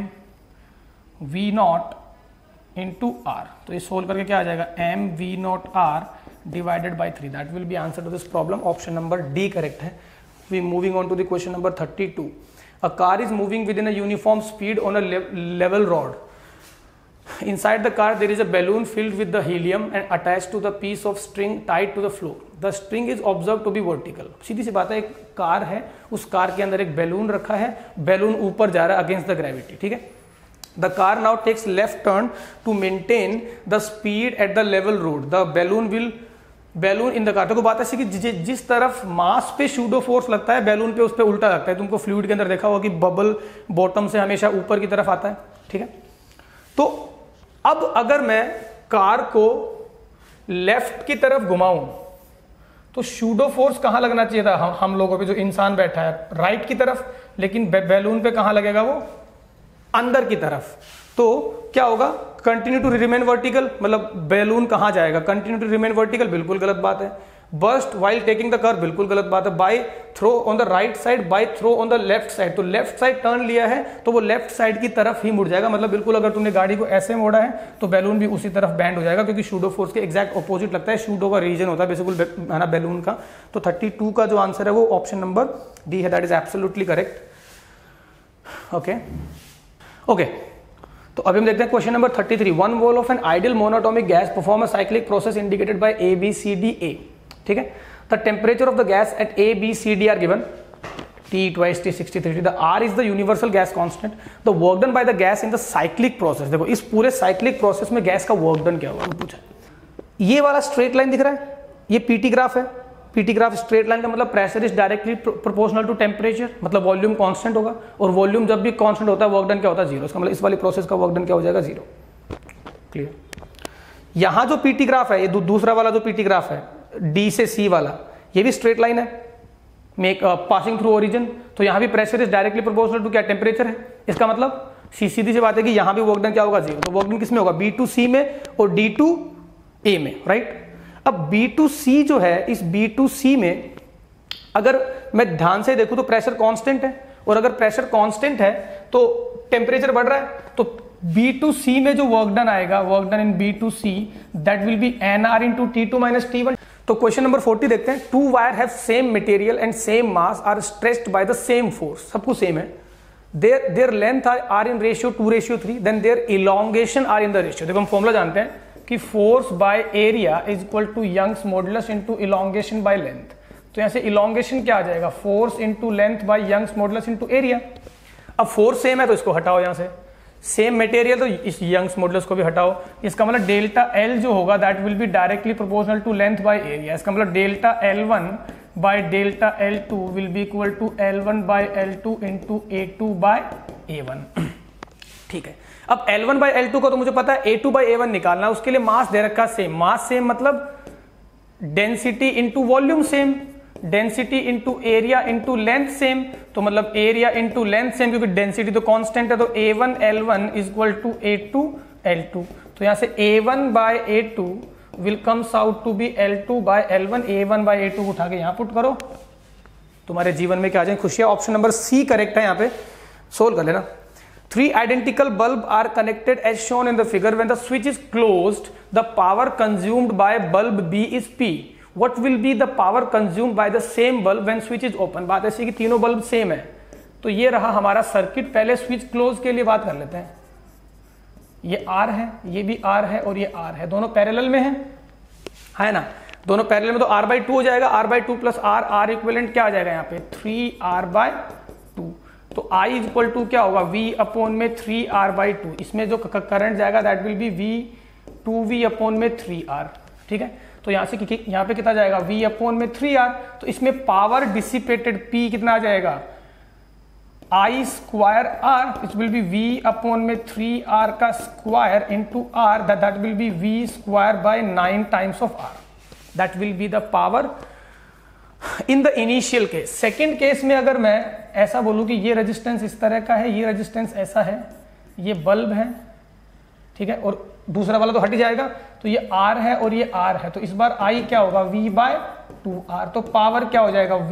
V not into R. तो ये सोल्व करके क्या आ जाएगा? m V not r divided by 3, that will be answer to this problem. Option number D correct है। We moving on to the question number 32. A car is moving with in a uniform speed on a level road. Inside the car there is a balloon filled with the helium and attached to the piece of string tied to the floor. The string is observed to be vertical. सीधी सी बात है, एक car है, उस car के अंदर एक बैलून रखा है, बैलून ऊपर जा रहा है अगेंस्ट द ग्रेविटी, ठीक है। The car now takes left turn to maintain the speed at the level road. The balloon in the car. तो बात ऐसी कि जिस तरफ मास पे शूडो फोर्स लगता है, बैलून पे उस पे उल्टा लगता है। तुमको फ्लूइड के अंदर देखा होगा कि बबल बॉटम से हमेशा ऊपर की तरफ आता है, ठीक है। तो अब अगर मैं कार को लेफ्ट की तरफ घुमाऊं तो शूडो फोर्स कहां लगना चाहिए था? हम लोगों पे जो इंसान बैठा है राइट की तरफ, लेकिन बैलून पे कहां लगेगा? वो अंदर की तरफ। तो क्या होगा? कंटिन्यू टू रिमेन वर्टिकल, मतलब बैलून कहां जाएगा? कंटिन्यू टू रिमेन वर्टिकल, बिल्कुल गलत बात है। Burst while taking the curve, बिल्कुल गलत बात है। By throw on the right side, by throw on the left side. तो लेफ्ट साइड टर्न लिया है तो वो लेफ्ट साइड की तरफ ही मुड़ जाएगा, मतलब बिल्कुल अगर तुमने गाड़ी को ऐसे मोड़ा है तो बैलून भी उसी तरफ बैंड हो जाएगा, क्योंकि शूडो फोर्स के एग्जैक्ट ऑपोजिट लगता है। शूडो का रीजन होता है बेसिकली है ना बैलून का। तो 32 का जो आंसर है वो ऑप्शन नंबर डी है, that is absolutely correct. Okay, तो अभी हम देखते हैं question number 33। One mole of an ideal monatomic gas perform a cyclic process indicated by ABCDA, ठीक है। The temperature of the gas at A, B, C, D are given T, 20T, 60, 30. The R is the universal gas constant. The work done by the gas in the cyclic process. देखो इस पूरे cyclic process में gas का work done क्या होगा पूछा। ये वाला स्ट्रेट लाइन दिख रहा है, ये पीटी ग्राफ है। पीटी ग्राफ स्ट्रेट लाइन का मतलब pressure is directly proportional to temperature, मतलब वॉल्यूम कांस्टेंट होगा, और वॉल्यूम जब भी कांस्टेंट होता है वर्क डन क्या होता है जीरो। इसका मतलब इस वाली प्रोसेस का वर्क डन क्या हो जाएगा जीरो। क्लियर। यहां जो पीटी ग्राफ है, ये दूसरा वाला जो पीटी ग्राफ है डी से सी वाला, ये भी स्ट्रेट लाइन है पासिंग थ्रू ओरिजिन। तो यहां भी pressure is directly proportional to क्या टेम्परेचर है। इसका मतलब सीधी सी बात है कि यहां भी वर्क डन क्या होगा जीरो। तो वर्क डन किसमें होगा, बी टू सी में और डी टू ए में, राइट। अब बी टू सी जो है, इस बी टू सी में अगर मैं ध्यान से देखूं तो प्रेशर कांस्टेंट है, और अगर प्रेशर कांस्टेंट है तो टेम्परेचर बढ़ रहा है। तो बी टू सी में जो वर्क डन आएगा, work done in B to C, that will be N R into T2 minus T1। तो क्वेश्चन नंबर 40 देखते हैं। Two wire have same material and same mass are stretched by the same force. सब कुछ same है। Their length are in ratio 2:3, then their elongation are in the ratio. देखो हम formula जानते हैं कि force by area is equal to Young's modulus into elongation by length. तो यहां से इलोंगेशन क्या आ जाएगा, force into length by Young's modulus into area. अब फोर्स सेम है तो इसको हटाओ, यहां से सेम मटेरियल तो इस यंग्स मॉडुलस को भी हटाओ। इसका मतलब डेल्टा एल जो होगा that will be directly proportional to length by area. इसका मतलब delta L1 by delta L2 will be equal to L1 by L2 into A2 by A1। ठीक है। अब L1 बाय L2 को तो मुझे पता है, A2 बाय A1 निकालना है। उसके लिए मास दे रखा सेम। मास सेम मतलब density into volume same, density into area into length same. तो मतलब एरिया इंटू लेंथ सेम, क्योंकि डेंसिटी तो कांस्टेंट है। तो A1 L1 is equal to A2 L2। तो यहां से A1 by A2 will comes out to be L2 by L1। A1 by A2 उठा के यहां पुट करो, तुम्हारे जीवन में क्या आ जाए खुशियां। ऑप्शन नंबर सी करेक्ट है, यहां पे सोल्व कर लेना। Three identical bulbs are connected as shown in the figure. When the switch is closed, the power consumed by bulb B is P. What will be the power consumed by the same bulb when switch is open? बात ऐसी कि तीनों bulb same है। तो ये रहा हमारा circuit. पहले स्विच क्लोज के लिए बात कर लेते हैं। ये R है, ये भी R है और ये R है, दोनों पैरेलल में है ना। दोनों पैरेलल में तो R/2 हो जाएगा। R/2 plus R, R equivalent क्या आ जाएगा यहाँ पे 3R/2। तो I इज इक्वल टू क्या होगा, V अपॉन में 3R/2। इसमें जो करंट जाएगा that will B V2V upon में 3R। ठीक है। तो यहां से यहां पे कितना जाएगा, V अपॉन में 3R। तो इसमें पावर डिसिपेटेड P कितना आ जाएगा, I square R, it will be V upon में 3R का square into R, that will be V square by 9 times of R। That will be the power in the initial case. Second case में अगर मैं ऐसा बोलूं कि ये resistance इस तरह का है, ये रेजिस्टेंस ऐसा है, ये बल्ब है, ठीक है, और दूसरा वाला तो हट जाएगा। तो ये R है और ये R है। तो इस बार I क्या होगा, V/2R। तो पावर क्या हो जाएगा,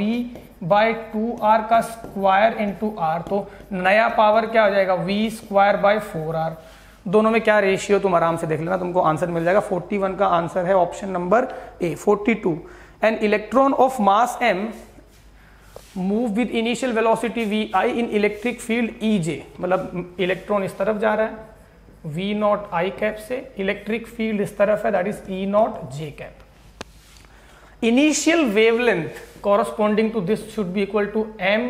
V/2R का स्क्वायर इंटू R। तो नया पावर क्या हो जाएगा, V स्क्वायर बाय 4R। दोनों में क्या रेशियो तुम आराम से देख लेना, तुमको आंसर मिल जाएगा। 41 का आंसर है option number A. 42, an electron of mass m move with initial velocity vi in electric field EJ। मतलब इलेक्ट्रॉन इस तरफ जा रहा है V0 I कैप से, इलेक्ट्रिक फील्ड इस तरफ है that is E0 J cap. Initial wavelength corresponding to this should be equal to m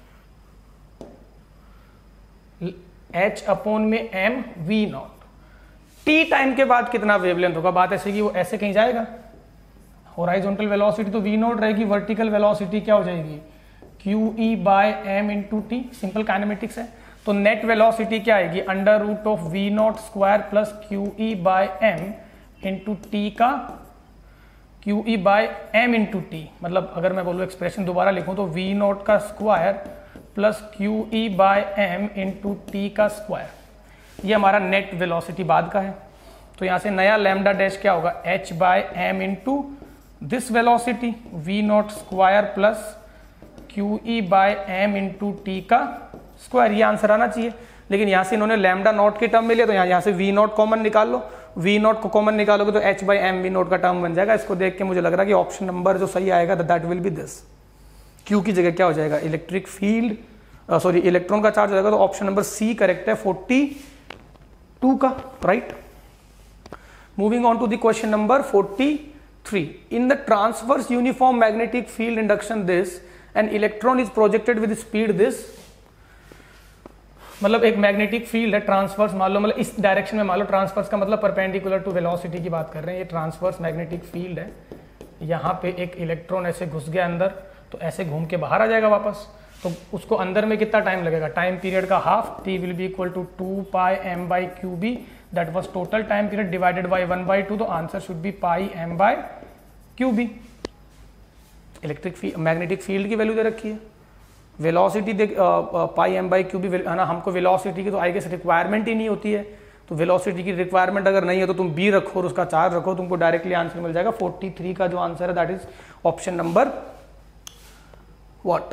H upon में m V0। t टाइम के बाद कितना वेवलेंथ होगा, बात ऐसे कि वो ऐसे कहीं जाएगा। हॉराइजॉन्टल वेलोसिटी तो V0 रहेगी, वर्टिकल वेलोसिटी क्या हो जाएगी QE by m into T. Simple kinematics है। तो नेट वेलोसिटी क्या आएगी, under root of V0 square plus QE by m into T का QE by m into T. मतलब अगर मैं बोलूँ एक्सप्रेशन दोबारा लिखूँ तो V0 का square plus QE by m into T का स्क्वायर। ये हमारा नेट वेलोसिटी बाद का है। तो यहाँ से नया लैम्डा डैश क्या होगा, h by m into this velocity V0 square plus QE by m into T का स्क्वायर। ये आंसर आना चाहिए, लेकिन यहाँ से इन्होंने लैम्डा नॉट की टर्म में लिया। तो यहाँ से V0 कॉमन निकाल लो, V0 को कॉमन निकालोगे तो h बाई m V0 का टर्म बन जाएगा। इसको देख के मुझे लग रहा है कि ऑप्शन नंबर जो सही आएगा that will be this. Q की जगह क्या हो जाएगा, इलेक्ट्रिक फील्ड सॉरी इलेक्ट्रॉन का चार्ज हो जाएगा। तो ऑप्शन नंबर सी करेक्ट है 42 का, right. Moving on to the question number 43। 3 in the transverse uniform magnetic field induction this an electron is projected with speed this, मतलब एक magnetic field है transverse, मान लो मतलब इस डायरेक्शन में, मान लो ट्रांसवर्स का मतलब परपेंडिकुलर टू वेलोसिटी की बात कर रहे हैं, ये ट्रांसवर्स मैग्नेटिक फील्ड है, यहाँ पे एक इलेक्ट्रॉन ऐसे घुस गया अंदर तो ऐसे घूम के बाहर आ जाएगा वापस, तो उसको अंदर में कितना टाइम लगेगा, टाइम पीरियड का half, t will be equal to 2 pi m by Q B, that was total time period divided by 1/2, तो answer should be pi m by Q B. Electric magnetic field की value दे रखी है, velocity देख pi m by Q B है ना, हमको velocity की तो आई गेस रिक्वायरमेंट ही नहीं होती है, तो वेलोसिटी की रिक्वायरमेंट अगर नहीं है तो तुम b रखो और उसका चार्ज रखो, तुमको डायरेक्टली आंसर मिल जाएगा। 43 का जो आंसर है that is option number what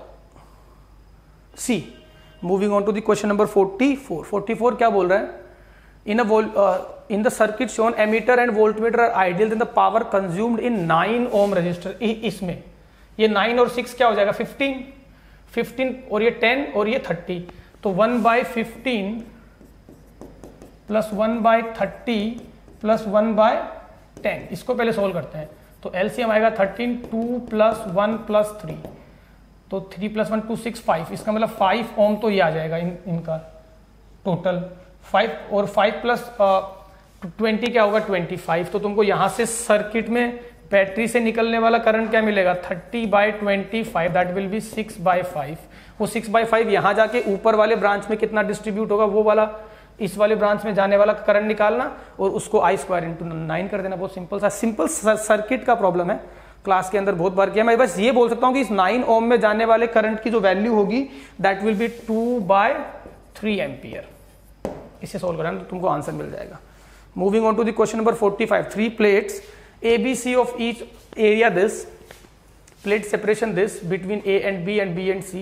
C. Moving on to the question number 44। 44 क्या बोल रहा है, in the circuit shown ammeter and voltmeter are ideal then the power consumed in 9 ohm resistor, इसमें ये 9 और 6 क्या हो जाएगा 15 और ये 10 और ये 30, तो 1/15 प्लस 1/30 प्लस 1/10, इसको पहले सोल्व करते हैं, तो एलसीएम आएगा 13, 2 प्लस 1 प्लस 3, तो 3 प्लस 1 2 6 5, इसका मतलब 5 ओम तो ये आ जाएगा इनका टोटल 5, और 5 प्लस 20 क्या होगा 25, तो तुमको यहाँ से सर्किट में बैटरी से निकलने वाला करंट क्या मिलेगा 30/25, दैट विल बी 6/5, वो 6/5 यहाँ जाके ऊपर वाले ब्रांच में कितना डिस्ट्रीब्यूट होगा वो वाला इस वाले ब्रांच में जाने वाला करंट निकालना और उसको I² इंटू 9 कर देना। बहुत सिंपल सर्किट का प्रॉब्लम है, क्लास के अंदर बहुत बार किया। मैं बस ये बोल सकता हूँ कि इस 9 ओम में जाने वाले करंट की जो वैल्यू होगी दैट विल बी 2/3 एम्पियर, इसे सोल्व करना तो तुमको आंसर मिल जाएगा। Moving on to the question number 45। 3 plates ABC of each area this, plate separation this between A and B and B and C.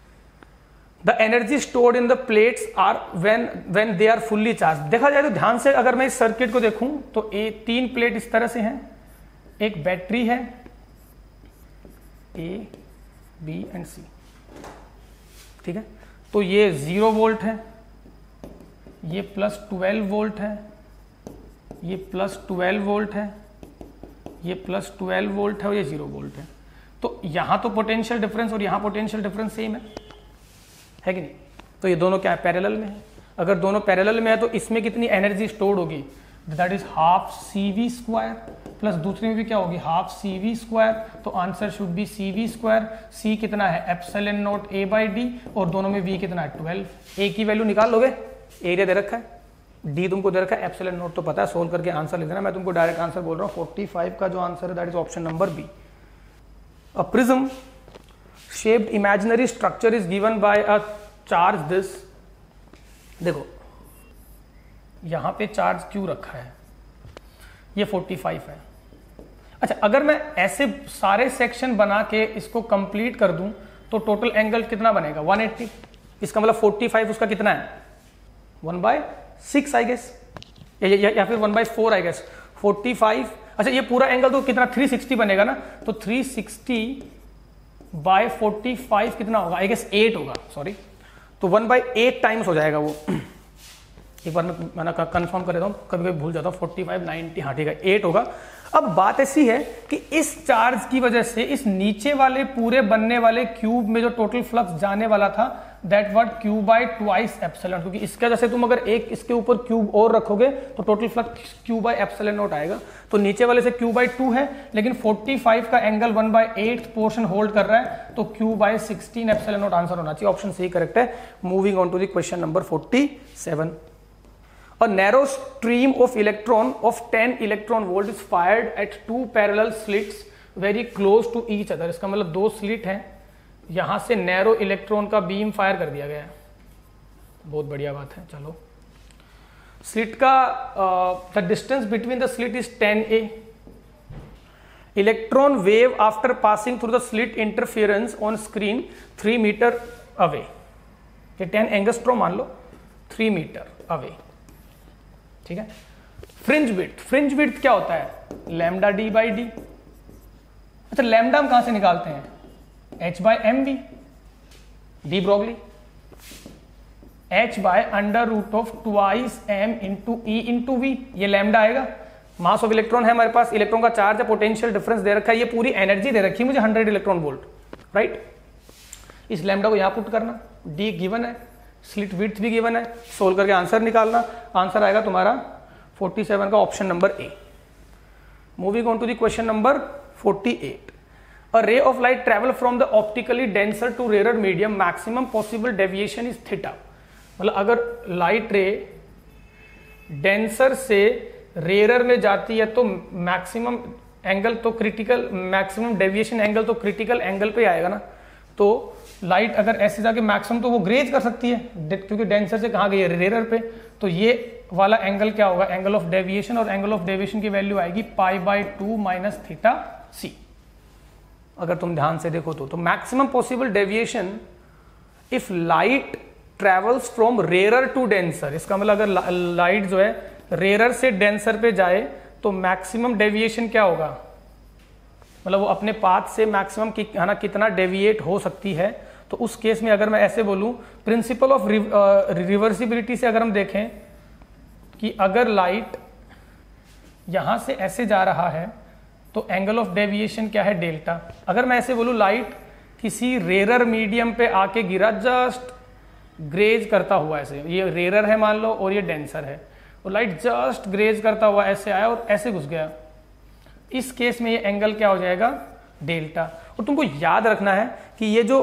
The energy stored in the plates are when they are fully charged। देखा जाए तो ध्यान से अगर मैं इस circuit को देखूं तो 3 प्लेट इस तरह से हैं, एक बैटरी है A, B and C, ठीक है, तो ये 0 वोल्ट है, ये प्लस 12 वोल्ट है, ये प्लस 12 वोल्ट है, ये प्लस 12 वोल्ट है और ये 0 वोल्ट है, तो यहाँ तो पोटेंशियल डिफरेंस और यहाँ पोटेंशियल डिफरेंस सेम है कि नहीं, तो ये दोनों क्या है पैरेलल में है। अगर दोनों पैरेलल में है तो इसमें कितनी एनर्जी स्टोर्ड होगी, that is half CV² plus दूसरे में भी क्या होगी हाफ CV², तो answer should B CV²। C कितना है ε0 A/d और दोनों में V कितना है 12, A की वैल्यू निकाल लोगे, एरिया दे रखा है, D तुमको दे रखा है, ε0 तो पता है, सोल्व करके आंसर लिख देना। मैं तुमको डायरेक्ट आंसर बोल रहा हूँ, 45 का जो आंसर है that is option number B. A prism shaped imaginary structure is given by a charge this, देखो यहां पे चार्ज क्यों रखा है, ये 45 है। अच्छा, अगर मैं ऐसे सारे सेक्शन बना के इसको कंप्लीट कर दूं तो टोटल एंगल कितना बनेगा 180, इसका मतलब 45 उसका कितना है 1/6 आई गेस, या फिर 1/4 आई गेस। 45, अच्छा ये पूरा एंगल तो कितना 360 बनेगा ना, तो 360/45 कितना होगा आई गेस 8 होगा, सॉरी, तो 1/8 टाइम्स हो जाएगा वो। एक बार मैं कंफर्म कर देता हूँ, कभी कभी भूल जाता हूँ, 45 90, हाँ ठीक है 8 होगा। अब बात ऐसी है कि इस चार्ज की वजह से इस नीचे वाले पूरे बनने वाले क्यूब में जो टोटल फ्लक्स जाने वाला था दैट वर्ड Q/2 एप्सिलॉन, क्योंकि इसके वजह से तुम अगर एक इसके ऊपर क्यूब और रखोगे तो टोटल फ्लक्स Q/ε0 आएगा, तो नीचे वाले से Q/2 है, लेकिन 45 का एंगल 1/8 पोर्शन होल्ड कर रहा है, तो Q/16 एप्सिलॉन आंसर होना चाहिए, ऑप्शन सी करेक्ट है। Moving on to the question number 47। A narrow stream of electron of 10 electron volt is fired at 2 parallel slits very close to each other। इसका मतलब 2 slit हैं, यहां से narrow electron का beam fire कर दिया गया है, बहुत बढ़िया बात है। चलो, स्लिट का the distance between the slit is 10a। Electron wave after passing through the slit interference on screen 3 metre away, ये 10 एंगस्ट्रॉम मान लो, 3 मीटर अवे, ठीक है। फ्रिंज विड्थ क्या होता है λd/d। अच्छा, लैम्डा हम कहां से निकालते हैं h/mv, de Broglie, h/√2m × e × v, ये लैम्डा आएगा, मास ऑफ इलेक्ट्रॉन है हमारे पास, इलेक्ट्रॉन का चार्ज है, पोटेंशियल डिफरेंस दे रखा है, ये पूरी एनर्जी दे रखी है मुझे 100 इलेक्ट्रॉन वोल्ट, राइट। इस लैम्डा को यहाँ पुट करना, डी गिवन है, स्लिट विड्थ भी गिवन है, सोल्व करके आंसर निकालना। आंसर आएगा तुम्हारा 47 का option number A. Moving on to the question number 48। A ray of light travel from the optically denser to rarer medium, maximum possible deviation is theta। मतलब अगर light रे denser से rarer में जाती है तो मैक्सिमम एंगल तो critical, maximum deviation angle तो क्रिटिकल एंगल पे आएगा ना। तो लाइट अगर ऐसे जाके मैक्सिमम तो वो ग्रेज कर सकती है, क्योंकि डेंसर से कहाँ गई है, रेरर पे। तो ये वाला एंगल क्या होगा, एंगल ऑफ डेविएशन, और एंगल ऑफ डेविएशन की वैल्यू आएगी π/2 माइनस थीटा सी। अगर तुम ध्यान से देखो तो maximum possible deviation if light travels from rarer to denser, इसका मतलब अगर लाइट जो है रेरर से डेंसर पे जाए तो मैक्सिमम डेविएशन क्या होगा, मतलब वो अपने पाथ से मैक्सिमम है ना कितना डेविएट हो सकती है। तो उस केस में अगर मैं ऐसे बोलूं, प्रिंसिपल ऑफ रिवर्सिबिलिटी से अगर हम देखें कि अगर लाइट यहां से ऐसे जा रहा है तो एंगल ऑफ डेविएशन क्या है, डेल्टा। अगर मैं ऐसे बोलूं लाइट किसी रेरर मीडियम पे आके गिरा, जस्ट ग्रेज करता हुआ ऐसे, ये रेरर है मान लो और ये डेंसर है, और लाइट जस्ट ग्रेज करता हुआ ऐसे आया और ऐसे घुस गया, इस केस में ये एंगल क्या हो जाएगा, डेल्टा। और तुमको याद रखना है कि ये जो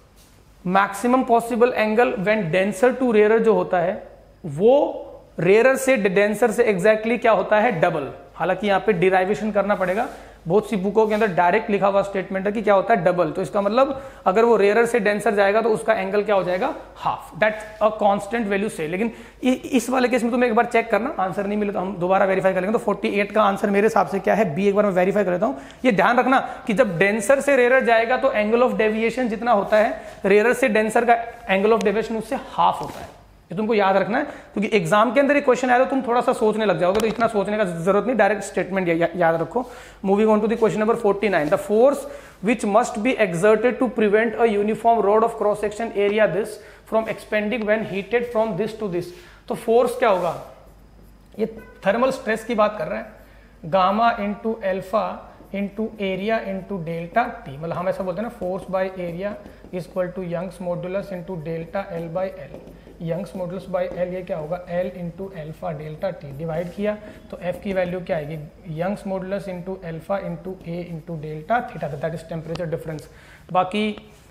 maximum possible angle when denser to rarer जो होता है वो रेरर से डेंसर से एग्जैक्टली क्या होता है, डबल। हालांकि यहाँ पे डिराइवेशन करना पड़ेगा, बहुत सी बुकों के अंदर डायरेक्ट लिखा हुआ स्टेटमेंट है कि क्या होता है, डबल। तो इसका मतलब अगर वो रेरर से डेंसर जाएगा तो उसका एंगल क्या हो जाएगा, half. That's a constant value से। लेकिन इस वाले केस में तुम्हें एक बार चेक करना, आंसर नहीं मिले तो हम दोबारा वेरीफाई करेंगे। तो 48 का आंसर मेरे हिसाब से क्या है, बी। एक बार मैं वेरीफाई कर लेता हूँ। ये ध्यान रखना कि जब डेंसर से रेरर जाएगा तो एंगल ऑफ डेविएशन जितना होता है, रेरर से डेंसर का एंगल ऑफ डेविएशन उससे हाफ होता है। ये तुमको याद रखना है, क्योंकि एग्जाम के अंदर एक क्वेश्चन आया तो तुम थोड़ा सा सोचने लग जाओगे, तो इतना सोचने का जरूरत नहीं, डायरेक्ट स्टेटमेंट याद रखो। Moving on to the question number 49। The force which must be exerted to prevent a uniform rod of cross section area this from expanding when heated from this to this. तो force क्या होगा, ये thermal stress की बात कर रहा है, gamma into alpha into area into delta T. मतलब हम ऐसा बोलते हैं ना, force by area is equal to Young's modulus into delta L by L. Young's modulus by L ये क्या होगा, L into alpha delta T. Divide किया तो एफ की वैल्यू क्या आएगी, Young's modulus into alpha into A into delta theta, that is temperature difference. बाकी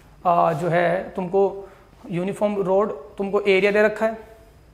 जो है तुमको यूनिफॉर्म रोड, तुमको एरिया दे रखा है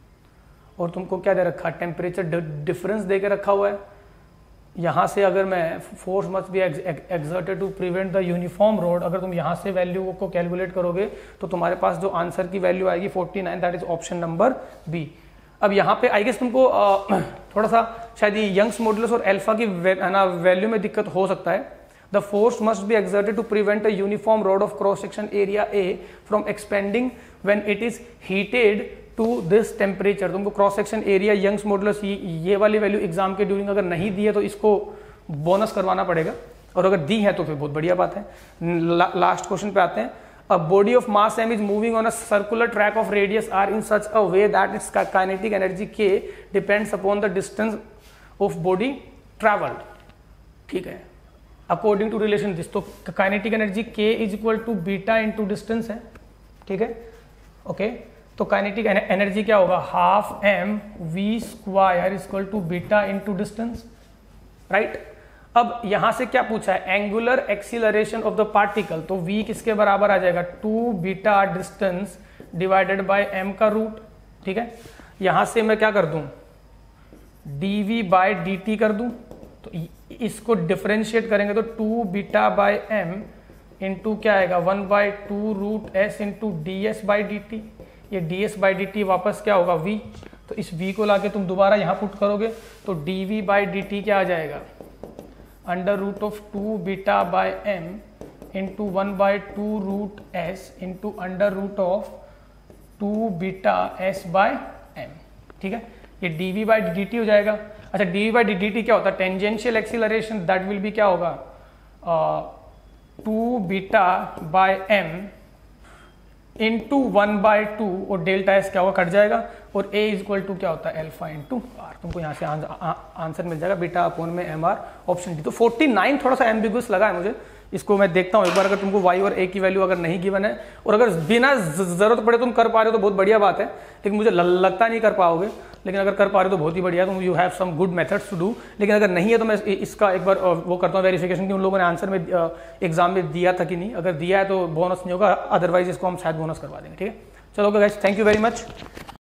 और तुमको क्या दे रखा है, टेम्परेचर डिफरेंस दे के रखा हुआ है। यहाँ से अगर मैं force must be exerted to prevent the uniform rod, अगर तुम यहाँ से वैल्यू को कैलकुलेट करोगे तो तुम्हारे पास जो आंसर की वैल्यू आएगी 49, that is option number B. अब यहाँ पे आई गेस तुमको थोड़ा सा शायद ये यंग्स मॉडुलस और अल्फा की वैल्यू में दिक्कत हो सकता है। The force must be exerted to prevent a uniform rod of cross section area A from expanding when it is heated to this temperature. तुमको cross section area Young's modulus ये वाली value exam के during अगर नहीं दी है तो इसको bonus करवाना पड़ेगा, और अगर दी है तो फिर बहुत बढ़िया बात है। लास्ट क्वेश्चन पे आते हैं। A body of mass m is moving on a circular track of radius r in such a way that its kinetic energy k depends upon the distance of body travelled. ठीक है, according to relation this. तो kinetic energy k is equal to beta into distance है। ठीक है, okay. तो kinetic energy क्या होगा, half m v square equal to beta into distance, right. अब यहां से क्या पूछा है, angular acceleration of the particle. तो v किसके बराबर आ जाएगा, 2 beta distance divided by m का रूट। ठीक है, यहां से मैं क्या कर दूं, dv बाय dt कर दूं। तो इसको डिफरेंशिएट करेंगे तो 2 बीटा बाय m इंटू क्या आएगा, 1/2 root s into ds by dt। ये ds बाई dt वापस क्या होगा, v। तो इस v को लाके तुम दोबारा यहां पुट करोगे तो dv बाई dt क्या आ जाएगा, under root of 2 beta by m into 1/2 root s into under root of 2 beta s by m। ठीक है, ये dv बाई dt हो जाएगा। अच्छा, dv बाई dt क्या होता है, tangential acceleration, that will be क्या होगा, 2 बीटा बाय m इंटू 1/2 और डेल्टा एस क्या होगा, कट जाएगा, और ए इज इक्वल टू क्या होता है अल्फा इंटू आर। तुमको यहाँ से आंसर मिल जाएगा बीटा अपॉन में एम आर ऑप्शन डी। तो 49 थोड़ा सा एम्बिगुअस लगा है मुझे, इसको मैं देखता हूँ एक बार। अगर तुमको y और a की वैल्यू अगर नहीं गिवन है और अगर बिना जरूरत पड़े तुम कर पा रहे हो तो बहुत बढ़िया बात है, लेकिन मुझे लगता नहीं कर पाओगे, लेकिन अगर कर पा रहे हो तो बहुत ही बढ़िया, तुम you have some good methods to do. लेकिन अगर नहीं है तो मैं इसका एक बार वो करता हूँ वेरिफिकेशन कि उन लोगों ने आंसर में एग्जाम में दिया था कि नहीं। अगर दिया है तो बोनस नहीं होगा, अदरवाइज इसको हम शायद बोनस करवा देंगे। ठीक है, चलो guys, thank you very much.